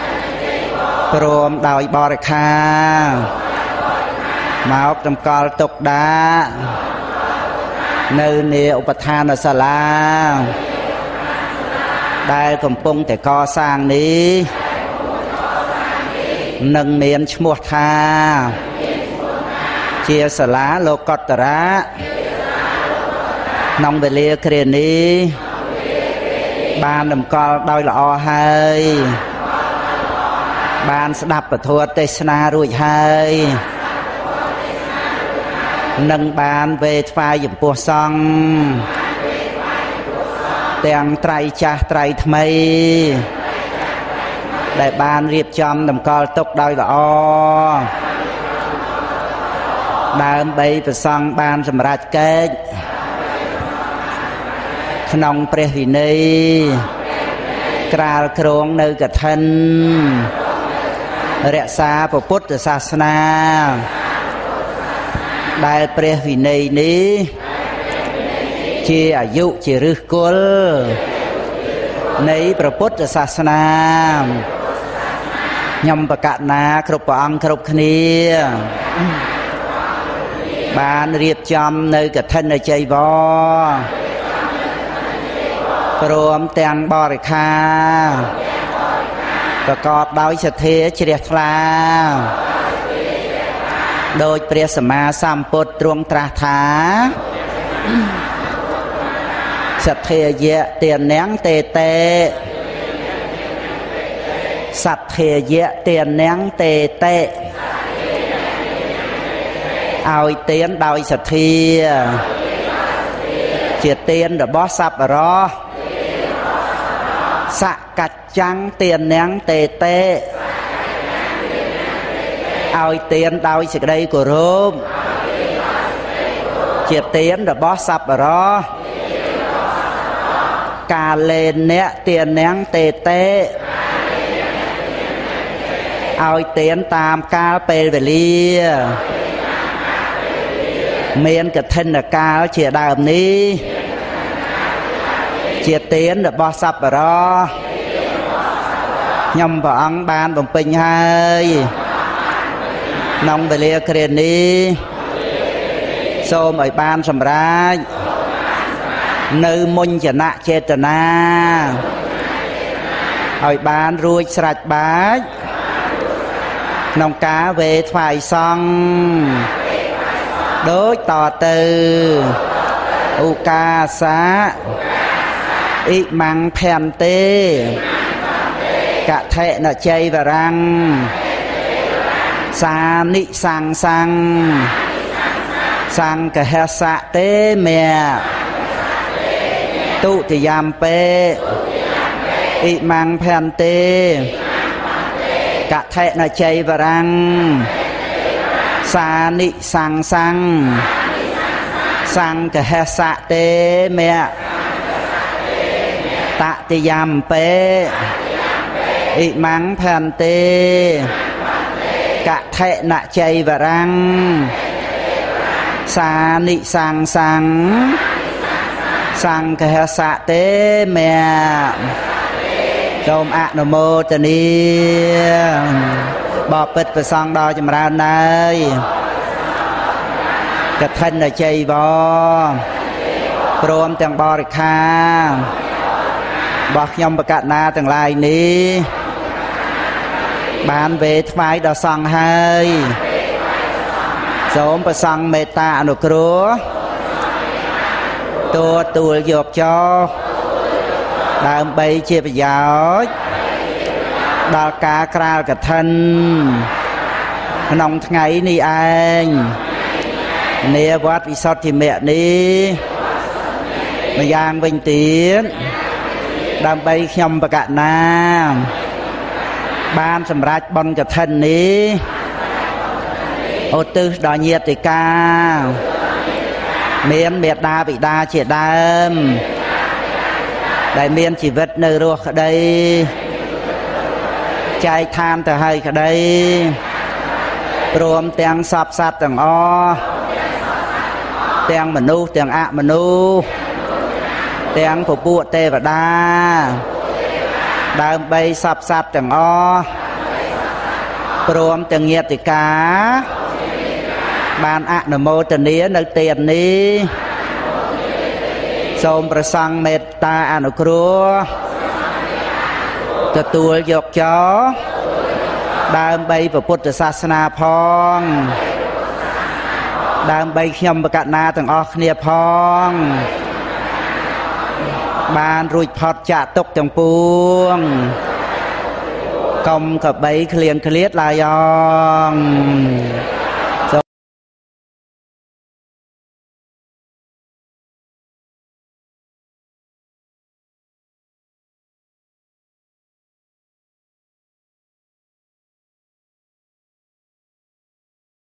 A: prom đòi bò kha máu trong col tục đá nữ nè upathan là sa laได้กำปงแต่ก่อสร้างนี้หนึ่งเมียนชมวทาเชียสลาโลกตระน้องเบลียเครนี้บานดำกอลดอยละอให้บานสดับประทวดเตชนารุ่ยให้หนึ่งบานเวทไฟหยิบปัวซองแต่งไตรจ่าไตรทำไมได้บานเรียบจำดำกอลตกดอยละอดามใบประสังบานสำรัจเกศขนมเปรี้ยวินัยกราลโครงในกระทันเรียกษาพระพุทธศาสนาได้เปรี้ยวินัยนี้เชี่ยอายุเชี่ยรึกุลในพระพุทธศาสนายำประกาศนาครบอังครบคณีบานเรียบจำในกระทันในใจบ่รวมแต่งบริคาประกอบដោយសទ្ធាជ្រះថ្លាដោយព្រះសម្មាសម្ពុទ្ធទ្រង់ត្រាស់ថាសទ្ធាយៈទានាងតេតេសទ្ធាយៈទានាងតេតេឲ្យទានដោយសទ្ធាជាទានរបស់សប្បុរសសកច្ចាំងទានាងតេតេឲ្យទានដោយសេចក្តីគោរពជាទានរបស់សប្បុរសកាលេអ្នកទានាងតេតេឲ្យទានតាមកាលពេលវេលាមានកឋិនកាលជាដើមនេះជាទានរបស់សប្បុរសខ្ញុំព្រះអង្គបានបំពេញហើយក្នុងវេលាគ្រានេះសូមឲ្យបានសម្រេចនៅមុញ្ញនៈចេតនាឲ្យបានរួចស្រេចបាច់ក្នុងការវេថ្វាយសង្ឃដូចតទៅឧកាសាអ៊ិមង្ភន្ទេកថេនជ័យវរੰសានិសង្សੰសង្កហសៈទេមេទុតិយំពេអ៊ិមង្ភន្ទេកថេនជ័យវរੰសានិសង្សੰសង្កហសៈទេមេតតិយំពេអ៊ិមង្ភន្ទេកថេនជ័យវរੰសានិសង្សੰសង្កហសៈទេមេសូមអនុមោទនាបបិទ្ធប្រសង្ឃដ៏ចម្រើនហើយកឋិនជ័យវរព្រមទាំងបរិខារ bọc nhom bạc cạn na từng lại ní bàn về phái đo sang hai sớm bạc sang mê ta nụ cua tua tua dọc cho đàm bay chia bây giờ đào cá cào cả thân nông ngày ni anh nè vắt vì sao thì mẹ đi mà giang bình tiến đàm bay nhom bạc cạn na ban sầm rách bon cả thân ní ô tư đòi nhiệt thì ca miền miệt đa bị đa chỉ đam đại miền chỉ vật nơi ruột ở đây chai than từ hai ở đây rùm tiếng sập sạt tiếng o tiếng manu tiếng ạ manu tiếng phục vụ tê và đa đam bay sập sạt tiếng o rùm tiếng nhiệt thì cá ban ạ nở mô tần ní nơi tiền ní xôm pra sang mệt ta ạ nở cua tờ tùa dọc chó đam bay vào Phật sa na phong đam bay nhầm bạc na từng óc nia phong ban rùi phật chạ tốc từng buông công cặp bay khliên khliết la yong